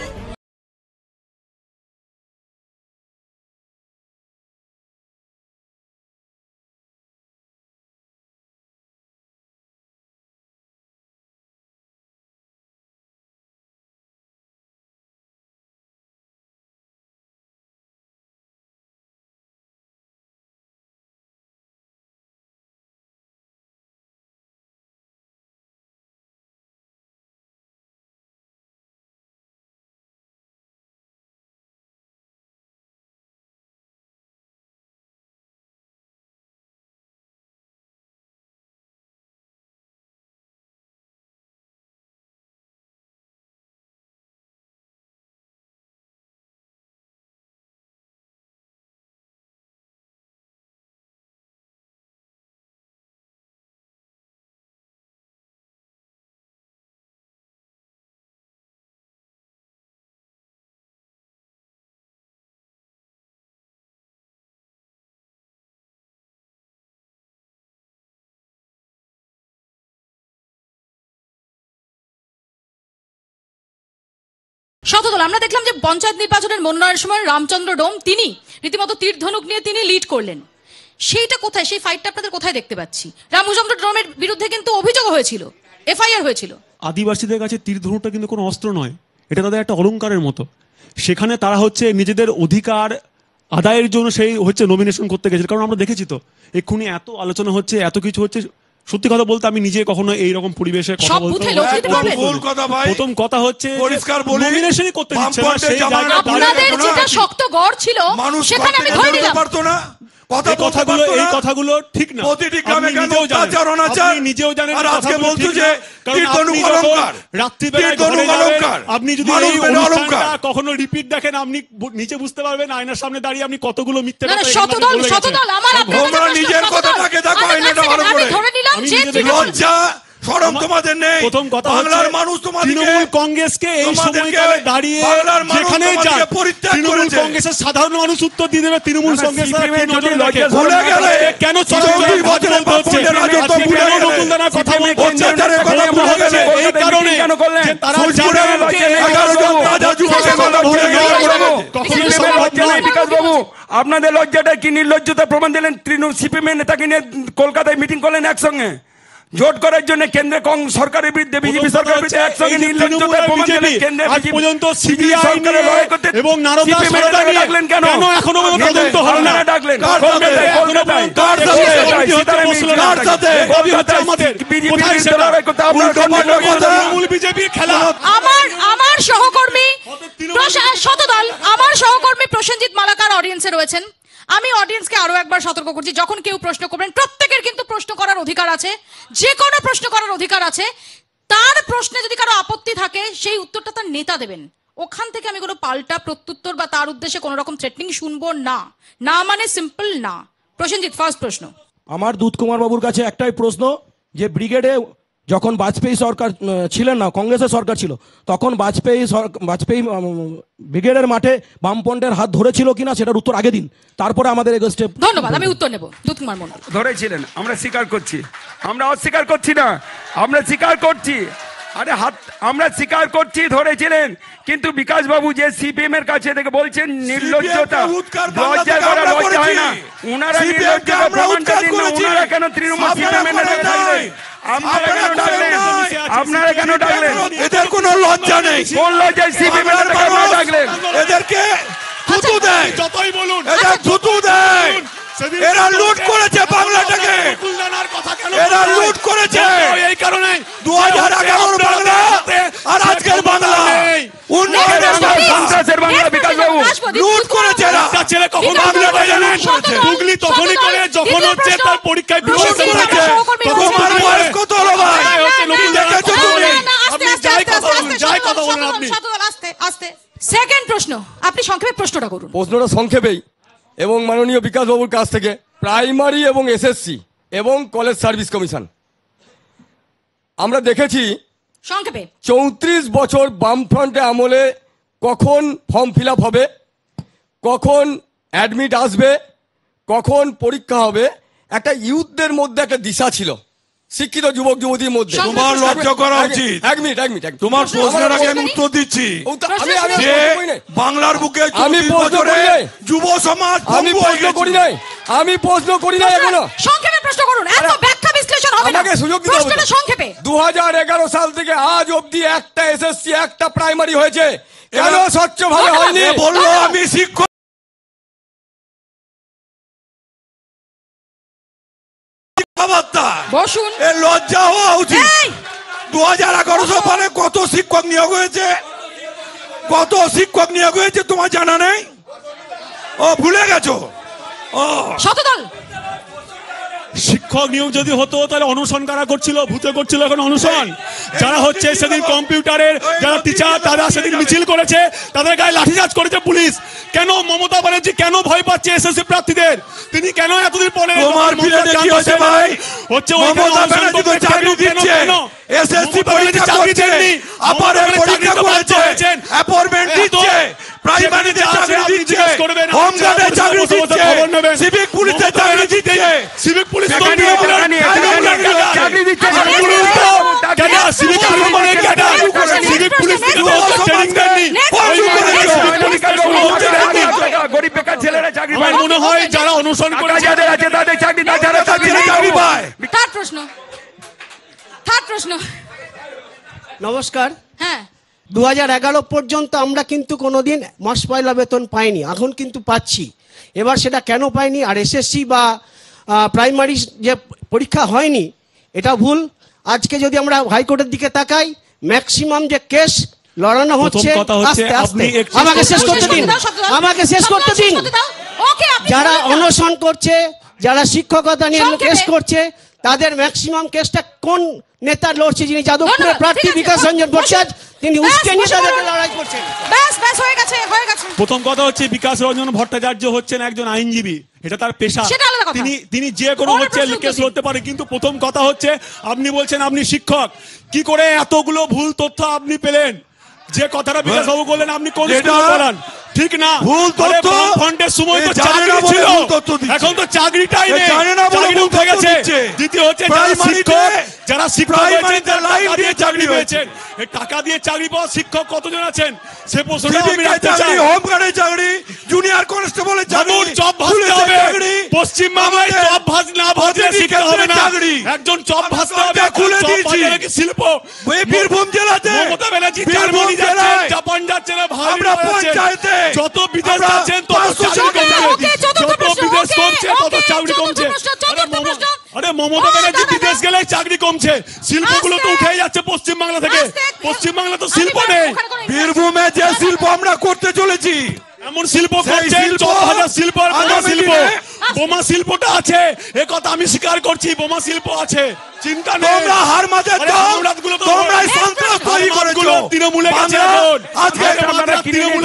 শতদল আমরা দেখলাম যে পঞ্চায়েত নির্বাচনের মনোনয়নের সময় রামচন্দ্র ডোম তিনি রীতিমতো তীরধনুক নিয়ে তিনি লিড করলেন, সেইটা কোথায়, সেই ফাইটটা আপনাদের কোথায় দেখতে পাচ্ছি? রামচন্দ্র ডোমের বিরুদ্ধে কিন্তু অভিযোগ হয়েছিল, এফআইআর হয়েছিল। আদিবাসীদের কাছে তীর ধনুকটা কিন্তু কোনো অস্ত্র নয়, এটা তাদের একটা অলংকারের মতো। সেখানে তারা হচ্ছে নিজেদের অধিকার আদায়ের জন্য সেই হচ্ছে নমিনেশন করতে গেছে। কারণ আমরা দেখেছি তো এক্ষুনি এত আলোচনা হচ্ছে, এত কিছু হচ্ছে। সত্যি কথা বলতে আমি নিজে কখনো এইরকম পরিবেশে কথা সব বলতে বুথে লোক দিতে পারবেন? ভুল কথা ভাই। প্রথম কথা হচ্ছে পরিষ্কার বলি, নমিনেশনই করতে দিচ্ছে না, বামপন্থের সেই জামানা জায়গায় বলে আপনাদের রাখো না। যেটা শক্ত গড় ছিল মানুষ সেখানে আমি ধরে নিলাম। পারতো না, কথা এই কথাগুলো এই কথাগুলো ঠিক না। প্রতিটি গ্রামে আপনি গ্রামে নিজেও জানেন, অত্যাচার অনাচার। আপনি নিজেও জানেন আর এই আজকে কথাগুলো বলছো ঠিক যে না। কারণ তীর-ধনুক আপনি যখন অলংকার, রাত্রিবেলায় তীর-ধনুক ঘরে যাবেন, অলংকার, আপনি যদি মানুষ এই মেনে অনুষ্ঠানটা অলংকার। কখনো রিপিট দেখেন, আপনি নিচে বুঝতে পারবেন আয়নার সামনে দাঁড়িয়ে আপনি কতগুলো মিথ্যে না, কথা না, এখানে শতদল বলে গেছেন। শতদল আমার আপনার কাছে তোমরা প্রশ্ন, নিজের শতদল। কথাটাকে দেখো, আমি আইনাটা ভালো আমি করে। ধরে নিলাম আমি যে নিজে তৃণমূল লজ্জা শরম তোমাদের নেই। প্রথম কথা বাংলার হচ্ছে মানুষ তোমাদেরকে, তৃণমূল কংগ্রেসকে এই তোমাদেরকে সময়কালে দাঁড়িয়ে বাংলার মানুষ যেখানে তোমাদেরকে যান পরিত্যাগ তৃণমূল করেছে। কংগ্রেসের সাধারণ মানুষ উত্তর দিয়ে দেবে তৃণমূল না, কংগ্রেস CPM এর নজর যদি রাখে। লজ্জা ভুলে গেলে, কেন চৌত্রিশ বছরের বামপন্থের রাজত্ব ভুলে গেলে। নতুনদানার কথা বলতে অত্যাচারের কথা হচ্ছে ভুলে গেলে। এই কারণে কেন করলেন? যে তারা সুজপুরে জানেন যে 11 জন রাজা যুবকের কথা ভুলে গেলে। কখনো বিশেষ সম্ভব করে নয়। বিকাশ বাবু, আপনাদের লজ্জাটা কি নির্লজ্জতা প্রমাণ দিলেন? তৃণমূল সিপিএম নেতাকে নিয়ে কলকাতায় মিটিং করলেন একসঙ্গে জোট করার জন্য, কেন্দ্রে সরকারের বিরুদ্ধে বিজেপি সরকারের বিরুদ্ধে একসঙ্গে নির্লজ্জতা প্রমাণ দিলেন। কেন্দ্রে আজ পর্যন্ত সিবিআই সরকারের লড়াই করতে এবং নারদা CPM এর সারদা নিয়ে ডাকলেন কেন? কেন এখনো পর্যন্ত তদন্ত হলো না? আপনারা ডাকলেন কার কলকাতায়, সাথে? কলকাতায়। কার সাথে? কার সাথে? আমাদের বিজেপি কোথায় বিরুদ্ধে সেটা? লড়াই করতে আপনার উল্টোপাল্টা কথা। তৃণমূল বিজেপির খেলা। আমার সহকর্মী শতদল, আমার সহকর্মী প্রসেনজিৎ মালাকার অডিয়েন্সে রয়েছেন। আমি অডিয়েন্সকে আরো একবার সতর্ক করছি, যখন কেউ প্রশ্ন করবেন, প্রত্যেকের কিন্তু প্রশ্ন করার অধিকার আছে, যে কোনো প্রশ্ন করার অধিকার আছে। তার প্রশ্নে যদি কারো আপত্তি থাকে সেই উত্তরটা তার নেতা দেবেন। ওখান থেকে আমি কোনো পাল্টা প্রত্যুত্তর বা তার উদ্দেশ্যে কোনো রকম থ্রেটনিং শুনবো না। না মানে সিম্পল না। প্রসেনজিৎ, ফার্স্ট প্রশ্ন। আমার দুধ কুমার বাবুর কাছে একটাই প্রশ্ন, যে ব্রিগেডে যখন বাজপেয়ী সরকার ছিলেন না, কংগ্রেসের সরকার ছিল, তখন বাজপেয়ী ব্রিগেডের মাঠে বামপন্থের হাত ধরেছিল কিনা সেটার উত্তর আগে দিন, তারপরে আমাদের এগেস্টে। ধন্যবাদ, আমি উত্তর নেব। দুধকুমার মন্ডল। ধরেছিলেন, আমরা স্বীকার করছি, আমরা অস্বীকার করছি না, আমরা স্বীকার করছি। আরে হাত আমরা স্বীকার করছি ধরেছিলেন, কিন্তু বিকাশ বাবু যে সিপিএম এর কাছে থেকে বলছেন নির্লজ্জতা, লজ্জা করা লজ্জা হয় না। উনারা নির্লজ্জতা প্রমাণটা দিন না, উনারা কেন তৃণমূল সিপিএম এর নেতা থাকলেন? আপনারা কেন ডাকলেন? আপনারা কেন ডাকলেন? এদের কোনো লজ্জা নেই। কোন লজ্জায় সিপিএম এর নেতাকে আপনারা ডাকলেন? এদেরকে থুতু দেয়, যতই বলুন এরা থুতু দেয়। এরা লুট করেছে বাংলাটাকে, এরা লুট করেছে। এই কারণে 2011 বাংলা আর আজকের বাংলা উন্নয়নের বাংলা, সন্ত্রাসের বাংলা। বিকাশ বাবু লুট করেছে এরা। একটা ছেলে কখন বাংলাটা জানেন? গুগলি তখনই করে যখন হচ্ছে তার পরীক্ষায় লুট বিশেষ করেছে। তোমার বয়স কত হলো ভাই? হচ্ছে নতুন দেখেছো তুমি? আপনি যাই কথা বলুন, যাই কথা বলুন, করেন আপনি। আস্তে আস্তে। সেকেন্ড প্রশ্ন, আপনি সংক্ষেপে প্রশ্নটা করুন। প্রশ্নটা সংক্ষেপেই এবং মাননীয় বিকাশ বাবুর কাছ থেকে, প্রাইমারি এবং এসএসসি এবং কলেজ সার্ভিস কমিশন, আমরা দেখেছি সংক্ষেপে। 34 বছর বামফ্রন্টে আমলে কখন ফর্ম ফিল আপ হবে, কখন অ্যাডমিট আসবে, কখন পরীক্ষা হবে, একটা ইউথদের মধ্যে একটা দিশা ছিল, শিক্ষিত যুবক যুবতীর মধ্যে। তোমার লজ্জা করা উচিত। এক মিনিট তোমার প্রশ্নের আগে আমি উত্তর দিচ্ছি যে বাংলার বুকে আমি প্রশ্ন করি নাই। যুব সমাজ আমি প্রশ্ন করি নাই, আমি প্রশ্ন করি নাই এখনো। সংক্ষেপে প্রশ্ন করুন, এত ব্যাখ্যা বিশ্লেষণ হবে না। আমাকে সুযোগ দিতে হবে। প্রশ্নটা সংক্ষেপে। 2011 সাল থেকে আজ অবধি একটা এসএসসি একটা প্রাইমারি হয়েছে, কেন স্বচ্ছভাবে হয়নি? বললো আমি শিক্ষক। বসুন। এর লজ্জা হওয়া উচিত। 2011 সালে কত শিক্ষক নিয়োগ হয়েছে, কত শিক্ষক নিয়োগ হয়েছে তোমার জানা নেই? ও ভুলে গেছো? ও শতদল। শিক্ষক নিয়োগ যদি হতো তাহলে অনশন কারা করছিল? ভূতে করছিল এখন অনশন। যারা হচ্ছে সেদিন কম্পিউটারের যারা টিচার তারা সেদিন মিছিল করেছে, তাদের গায়ে লাঠিচার্জ করেছে পুলিশ। কেন মমতা ব্যানার্জি কেন ভয় পাচ্ছে এসএসসি প্রার্থীদের? তিনি কেন এতদিন পরে তোমার বিরুদ্ধে কি হচ্ছে ভাই? হচ্ছে মমতা ব্যানার্জি তো চাকরি দিচ্ছে, এসএসসি পরীক্ষা করছে, আপারে পরীক্ষা করেছে, অ্যাপয়েন্টমেন্ট দিচ্ছে, প্রাইমারিতে চাকরি দিচ্ছে, হোম গার্ডে চাকরি দিচ্ছে, সিভিক পুলিশে চাকরি দিচ্ছে, সিভিক পুলিশ চাকরি দিচ্ছে। সিভিক পুলিশ ট্রেনিং দেননি। গরিব বেকার ছেলেরা চাকরি আমার মনে হয় যারা অনুসরণ করে যাদের আছে তাদের চাকরি না, যারা চাকরি পায়। থার্ড প্রশ্ন। নমস্কার। হ্যাঁ, 2011 পর্যন্ত আমরা কিন্তু কোনোদিন মাস পয়লা বেতন পাইনি, এখন কিন্তু পাচ্ছি। এবার সেটা কেন পাইনি? আর এসএসসি বা প্রাইমারি যে পরীক্ষা হয়নি এটা ভুল। আজকে যদি আমরা হাইকোর্টের দিকে তাকাই, ম্যাক্সিমাম যে কেস লড়ানো হচ্ছে, আস্তে আস্তে আমাকে শেষ করতে দিন, আমাকে শেষ করতে দিন। যারা অনশন করছে, যারা শিক্ষকতা নিয়ে কেস করছে, তাদের ম্যাক্সিমাম কেসটা কোন নেতা লড়ছে? যিনি যাদবপুরের প্রার্থী বিকাশ রঞ্জন ভট্টাচার্য, তিনি উস্কে নিয়ে তাদেরকে লড়াই করছেন। ব্যাস হয়ে গেছে। প্রথম কথা হচ্ছে বিকাশ রঞ্জন ভট্টাচার্য হচ্ছেন একজন আইনজীবী, এটা তার পেশা। তিনি যে কোনো হচ্ছে কেস লড়তে পারে। কিন্তু প্রথম কথা হচ্ছে আপনি বলছেন আপনি শিক্ষক, কি করে এতগুলো ভুল তথ্য আপনি পেলেন? যে কথাটা বিকাশ বাবু বললেন আপনি কোন স্কুলে পড়ান, ঠিক না? ভুল তথ্য। ফন্ডের সময় তো চাকরি ছিল, এখন তো চাকরিটাই নেই, চাকরি উঠে গেছে। দ্বিতীয় হচ্ছে যারা শিক্ষক হয়েছেন, টাকা দিয়ে চাকরি পেয়েছেন, এই টাকা দিয়ে চাকরি পাওয়া শিক্ষক কতজন আছেন সে প্রশ্নটা আমি রাখতে চাই। হোম গার্ডের চাকরি, জুনিয়র কনস্টেবলের চাকরি, চপ ভাজতে হবে। পশ্চিম বাংলায় চপ ভাজ না ভাজলে শিক্ষা হবে না। একজন চপ ভাজতে হবে, খুলে দিয়েছি শিল্প। বীরভূম জেলাতে মমতা ব্যানার্জি জার্মানি যাচ্ছেন, জাপান যাচ্ছেন, আমরা পঞ্চায়েতে যত বিদেশ যাচ্ছেন তত চাকরি কমছে, যত বিদেশ কমছে তত চাকরি কমছে। আরে মমতা ব্যানার্জি বিদেশ গেলে চাকরি কমছে, শিল্পগুলো তো উঠে যাচ্ছে পশ্চিম বাংলা থেকে। পশ্চিম বাংলা তো শিল্প নেই। বীরভূমে যে শিল্প আমরা করতে চলেছি, এমন শিল্প করছে, শিল্প আর বোমা শিল্প। বোমা শিল্পটা আছে, এ কথা আমি স্বীকার করছি, বোমা শিল্প আছে, চিন্তা নেই। তোমরা হার মাঝে তোমরাই সন্ত্রাস তৈরি করেছো। তৃণমূলে গেছে এখন, আজকে তৃণমূলে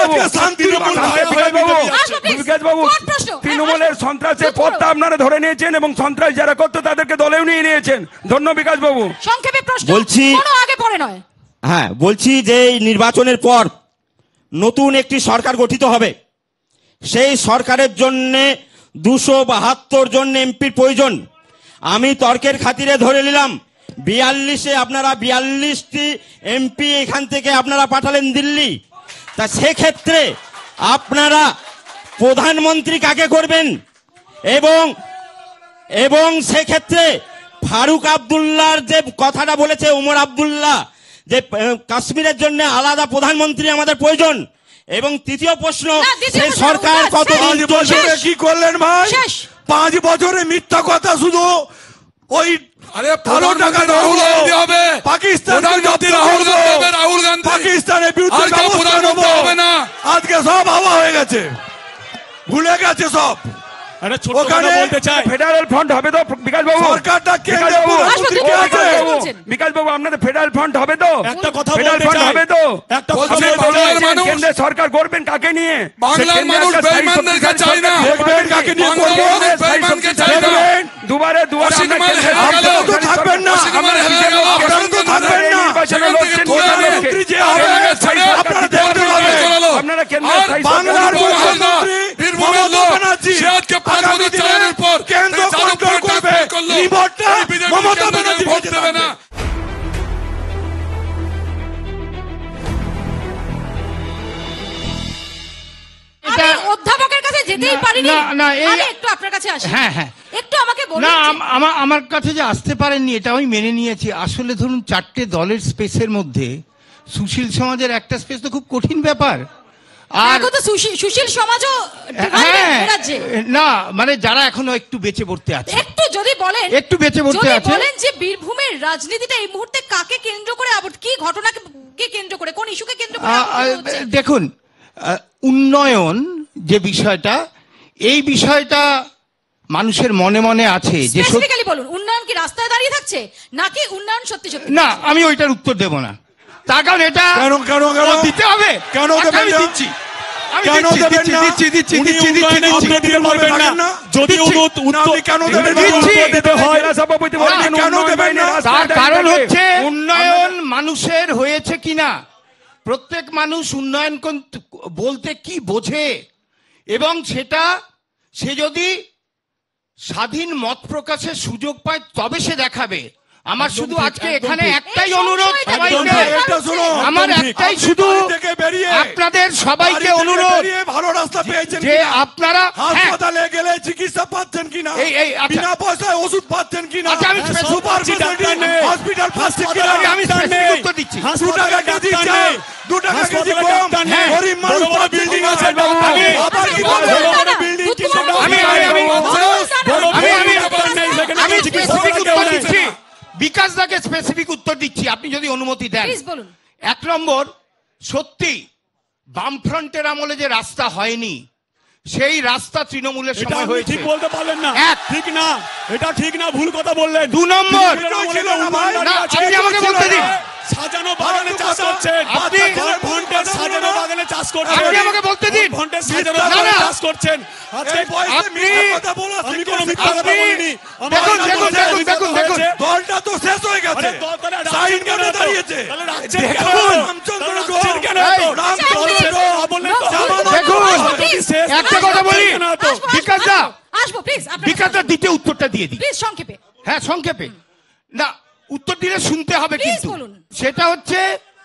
বিকাশ বাবু তৃণমূলের সন্ত্রাসের পথটা আপনারা ধরে নিয়েছেন এবং সন্ত্রাস যারা করতো তাদেরকে দলেও নিয়ে নিয়েছেন। ধন্যবাদ বিকাশ বাবু। সংক্ষেপে প্রশ্ন বলছি, আগে পরে নয়। হ্যাঁ বলছি যে এই নির্বাচনের পর নতুন একটি সরকার গঠিত হবে, সেই সরকারের জন্য 272 জন এমপির প্রয়োজন। আমি তর্কের খাতিরে ধরে নিলাম 42-এ আপনারা 42টি এমপি এখান থেকে আপনারা পাঠালেন দিল্লি। তা সেক্ষেত্রে আপনারা প্রধানমন্ত্রী কাকে করবেন? এবং সেক্ষেত্রে ফারুক আব্দুল্লাহর যে কথাটা বলেছে ওমর আব্দুল্লাহ, যে কাশ্মীরের জন্য আলাদা প্রধানমন্ত্রী আমাদের প্রয়োজন। এবং তৃতীয় প্রশ্ন, সেই সরকার কতদিন চলবে? কি করলেন ভাই? 5 বছরে মিথ্যা কথা শুধু ওই ভালো টাকা হবে, পাকিস্তানের বিরুদ্ধে ব্যবস্থা নেব। আজকে সব হাওয়া হয়ে গেছে, ভুলে গেছে সব। একটা ছোট কথা ওখানে বলতে চাই। ফেডারেল ফান্ড হবে তো বিকাশ বাবু? সরকারটা কেন্দ্রে বিকাশ বাবু, প্রধানমন্ত্রী কে আছে? বিকাশ বাবু আপনাদের ফেডারেল ফান্ড হবে তো? একটা কথা ফেডারেল বলতে ফান্ড চাই। হবে তো? একটা কথা আপনি বলতে বাংলার চাই। মানুষ, কেন্দ্রের সরকার করবেন কাকে নিয়ে? বাংলার কেন্দ্রে মানুষ একটা স্থায়ী বেঈমানদেরকে শক্তিশালী চায় না। সরকার দেখবেন কাকে নিয়ে বাংলার করবেন? মানুষ বেঈমানকে চায় না। দেখবেন দুবারে অসীম আমরা মাইল কেন্দ্রের হেরে গেল। সরকার তো থাকবেন না। আমরা হেরে বিজেপি গেল। আপনারা তো থাকবেন না। নির্বাচনে লড়ছেন প্রধানমন্ত্রী যে হবে, আপনারা দেখতে পাবেন। আপনারা কেন্দ্রের আর স্থায়ী বাংলার বীরভূম মুখ্যমন্ত্রী বীরভূমের মমতা লোক, ব্যানার্জি সে আজকে 5 আগামী বছর দিনে চালানোর পর কেন্দ্র এই যাদবপুরে কন্ট্রোল করবে। ট্রান্সফার করলো। রিপোর্টটা এই বিজেপি মমতা কেন্দ্রে ব্যানার্জি ভোট দেবে না। আমি অধ্যাপকের কাছে যেতেই পারিনি। না, না, এই- আমি একটু আপনার কাছে আসি। হ্যাঁ, হ্যাঁ। একটু আমাকে বলুন না যে- আমার কাছে যে আসতে পারেননি এটা আমি মেনে নিয়েছি। আসলে ধরুন 4টে দলের স্পেসের মধ্যে সুশীল সমাজের একটা স্পেস তো খুব কঠিন ব্যাপার। আর এখন তো সুশীল সমাজও divided এ রাজ্যে। না মানে যারা এখনো একটু বেঁচে পড়তে আছে, একটু যদি বলেন, একটু বেঁচে পড়তে যদি আছে। বলেন যে বীরভূমের রাজনীতিটা এই মুহূর্তে কাকে কেন্দ্র করে, কি ঘটনাকে কেন্দ্র করে, কোন ইস্যুকে কেন্দ্র করে আবর্তিত হচ্ছে? দেখুন উন্নয়ন যে বিষয়টা, এই বিষয়টা মানুষের মনে মনে আছে যে স্পেসিফিক্যালি বলুন, উন্নয়ন কি রাস্তায় দাঁড়িয়ে থাকছে নাকি উন্নয়ন সত্যি সত্যি? না, আমি ওইটার উত্তর দেব না। তার কারণ এটা কেন দিতে হবে। কেন আচ্ছা, দেবেন আমি না? দিচ্ছি, আমি কেন দিচ্ছি, দেবেন না? দিচ্ছি। উনি উন্নয়নে উত্তর দিতে পারবেন না। যদি না, আপনি কেন দেবেন না? দিচ্ছি। দিতে হয় সভাপতি বলছেন কেন উন্নয়ন দেবেন না? বাইরে রাস্তায় তার কারণ দাঁড়িয়ে হচ্ছে থাকে। উন্নয়ন মানুষের হয়েছে কিনা, প্রত্যেক মানুষ উন্নয়ন বলতে কি বোঝে, এবং সেটা সে যদি স্বাধীন মত প্রকাশের সুযোগ পায় তবে সে দেখাবে। আমার শুধু আজকে এখানে একটাই এই অনুরোধ সংশয়টা সবাইকে, দূর করা এটা শোনো, হচ্ছে। আমার একদম ঠিক। একটাই আপনি শুধু বাড়ি থেকে বেরিয়ে, আপনাদের সবাইকে বাড়ি থেকে অনুরোধ বেরিয়ে ভালো রাস্তা পেয়েছেন যে কিনা? আপনারা হ্যাঁ, হাসপাতালে গেলে চিকিৎসা পাচ্ছেন কিনা? এই, আচ্ছা। বিনা পয়সায় ওষুধ পাচ্ছেন কিনা? আচ্ছা, আমি সুপার ডাক্তার নেই। হসপিটাল পাচ্ছেন কিনা? আমি স্পেসিফিক উত্তর দিচ্ছি। 2 টাকা কেজি চাল, 2 টাকা কেজি গম, হ্যাঁ। গরিব মানুষ বড় বড় পাচ্ছেন বিল্ডিং কিনা? আছে বাবু। আমি- আবার কি বলবেন? বড় বড় বিল্ডিং দুধ কিন্তু কুমার আমি- আমি স্পেসিফিক উত্তর দিচ্ছি, বিকাশ দাকে স্পেসিফিক উত্তর দিচ্ছি, আপনি যদি অনুমতি দেন। প্লিজ বলুন। 1 নম্বর, সত্যি বামফ্রন্টের আমলে যে রাস্তা হয়নি সেই রাস্তা তৃণমূলের এটা সময় আপনি হয়েছে। ঠিক বলতে পারলেন না। এক। ঠিক না, এটা ঠিক না, ভুল কথা বললেন। 2 নম্বর, ছিল না ভাই। না, আপনি আমাকে বলতে দিন। সাজানো বাগানে চাষ করছেন। আপনি- ভন্টের সাজানো বাগানে চাষ করছেন। আপনি আমাকে বলতে দিন। ভন্টের সাজানো না, বাগানে না। চাষ করছেন। আজকে এই বয়সে আপনি- মিথ্যা কথা বলা আমি শিখেছেন। কোনো মিথ্যা কথা আপনি- বলিনি। আমার দেখুন, কথা দেখুন, বলতে দেখুন, অভিজ্ঞতা দেখুন, দেখুন। হয়েছে। দলটা তো শেষ হয়ে গেছে। আরে দল তাহলে রাখছেন সাইন কেন কাটে এত? দাঁড়িয়েছে। তাহলে রাখছেন কেন? দেখুন। রামচন্দ্র তাহলে গোপ, রাখছেন কেন এই, এত? রামচন্দ্র দল গোপ, বললে তো দেখুন, একটা কথা বলি, বিকাশ দা, আসবো প্লিজ, বিকাশ দা দ্বিতীয় উত্তরটা দিয়ে দিই। প্লিজ সংক্ষেপে। হ্যাঁ, সংক্ষেপে। না, উত্তর দিলে শুনতে হবে Please কিন্তু। বলুন। সেটা হচ্ছে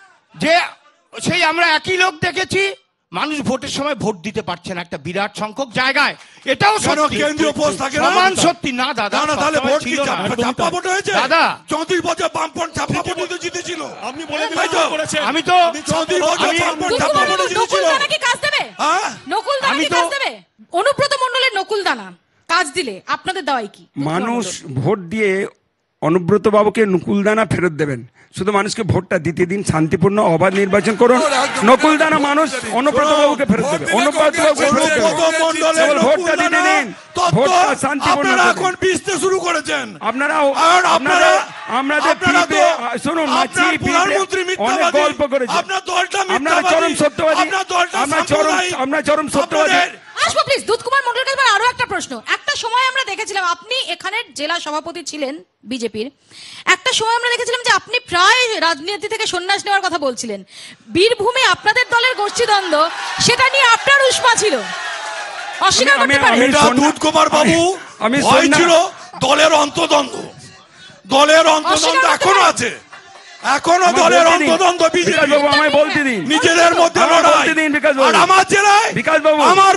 যে সেই আমরা একই লোক দেখেছি, মানুষ ভোটের সময় ভোট দিতে পারছে না একটা বিরাট সংখ্যক জায়গায়। এটাও কেন সত্যি, কেন্দ্রীয় পোস্ট থাকে না? সমান সত্যি না দাদা, না, না, তাহলে সবসময় ভোট কি ছিল না। চাপা ভোট হয়েছে? দাদা। 34 বছর বামপন্থ চাপা ভোটে তো জিতেছিল। আপনি বলে তাই তো? দিলেন করেছেন। আমি তো 34 বছর আমি- বামপন্থ দুধ চাপা কুমার ভোটে জিতেছিল। নকুলদানা কি কাজ দেবে? হ্যাঁ? নকুলদানা আমি কি তো- কাজ দেবে? অনুব্রত মণ্ডলের নকুলদানা কাজ দিলে আপনাদের দেওয়াই কি? মানুষ ভোট দিয়ে অনুব্রত বাবুকে নকুলদানা ফেরত দেবেন। শুধু মানুষকে ভোটটা দিতে দিন, শান্তিপূর্ণ অবাধ নির্বাচন করুন। নকুলদানা মানুষ অনুব্রত বাবুকে ফেরত দেবে, অনুব্রত বাবুকে ফেরত দেবে। অনুব্রত মণ্ডলের কেবল ভোটটা দিতে নকুলদানা দিন, তত্ত্ব ভোটটা শান্তিপূর্ণ আপনারা করুন। এখন পিছতে শুরু করেছেন। আপনারা আর আপনারা- আমাদের আপনারা তো- শুনুন, মাছি আপনার প্রধানমন্ত্রী অনেক মিথ্যাবাদী, গল্প করেছে। আপনার দলটা আপনারা মিথ্যাবাদী, চরম সত্যবাদী, আপনার দলটা আপনার সাম্প্রদায়িক, চরম সত্যবাদী। আপনাদের- আসবো প্লিজ, দুধ কুমার মণ্ডলের কাছে আরো একটা প্রশ্ন। একটা সময় আমরা দেখেছিলাম আপনি এখানের জেলা সভাপতি ছিলেন বিজেপির। একটা সময় আমরা দেখেছিলাম যে আপনি প্রায় রাজনীতি থেকে সন্ন্যাস নেওয়ার কথা বলছিলেন। বীরভূমে আপনাদের দলের গোষ্ঠীদ্বন্দ্ব, সেটা নিয়ে আপনার উষ্মা ছিল, অস্বীকার করতে পারেন? এটা দুধ কুমার বাবু আমি ভয় সন্ধ্যা- ছিল দলের অন্তদ্বন্দ্ব। দলের অন্তদ্বন্দ্ব অস্বীকার করতে এখনো পারেন? আছে, এখনো আমায় দলের বলতে দিন। অন্তদ্বন্দ্ব বিকাশ বিজেপি বাবু, আমায় বলতে দিন। নিজেদের মধ্যে আমায় লড়াই। বলতে দিন, বিকাশ বাবু। আর আমার জেলায় বিকাশ বাবু। আমার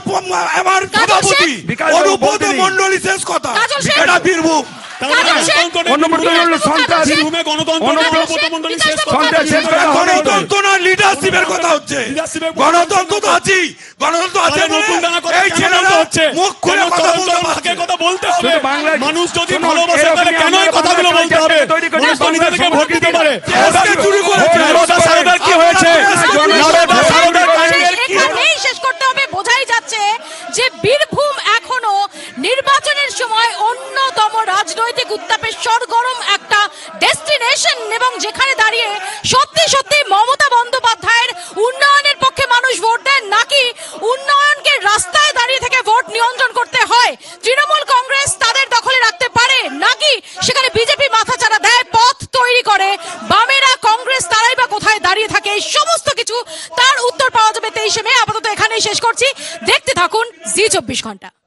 কাজল সভাপতি শেখ। বিকাশ বাবু, অনুব্রত বলতে দিন। মণ্ডলী শেষ কথা। কাজল শেখ। এটা বীরভূম। কাজল শেখ। অনুব্রত মণ্ডল সন্ত্রাস, বীরভূমে গণতন্ত্র, অনুব্রত অনুব্রত মণ্ডলী শেষ কথা। সন্ত্রাস শেষ কথা হবে। গণতন্ত্র না লিডারশিপের কথা হচ্ছে। লিডারশিপের কথা গণতন্ত্র তো আছেই, গণতন্ত্র আছে তাহলে বলে নকুলদানা কথা এই কেন ছেলেরা বলতে হচ্ছে? মুখ খুলে কেন কথা বলতে চরণ পারছে। থাকে কথা বলতে হবে? শুধু বাংলায়- মানুষ যদি শুনুন, ভালোবাসে এরকম তাহলে কেন এই আমরা কথাগুলো বাংলা বলতে হবে? কালচার তৈরি করে মানুষ তো নিজে থেকে বাংলা ভোট দিতে পারে। দেশকে চুরি করেছে। নরদা সারদার কি হয়েছে? নরদা সারদার কাণ্ডের কি এখানেই শেষ করতে হবে। বোঝাই যাচ্ছে যে বীরভূম এখনো শেষ করছি। দেখতে থাকুন জি 24 ঘন্টা।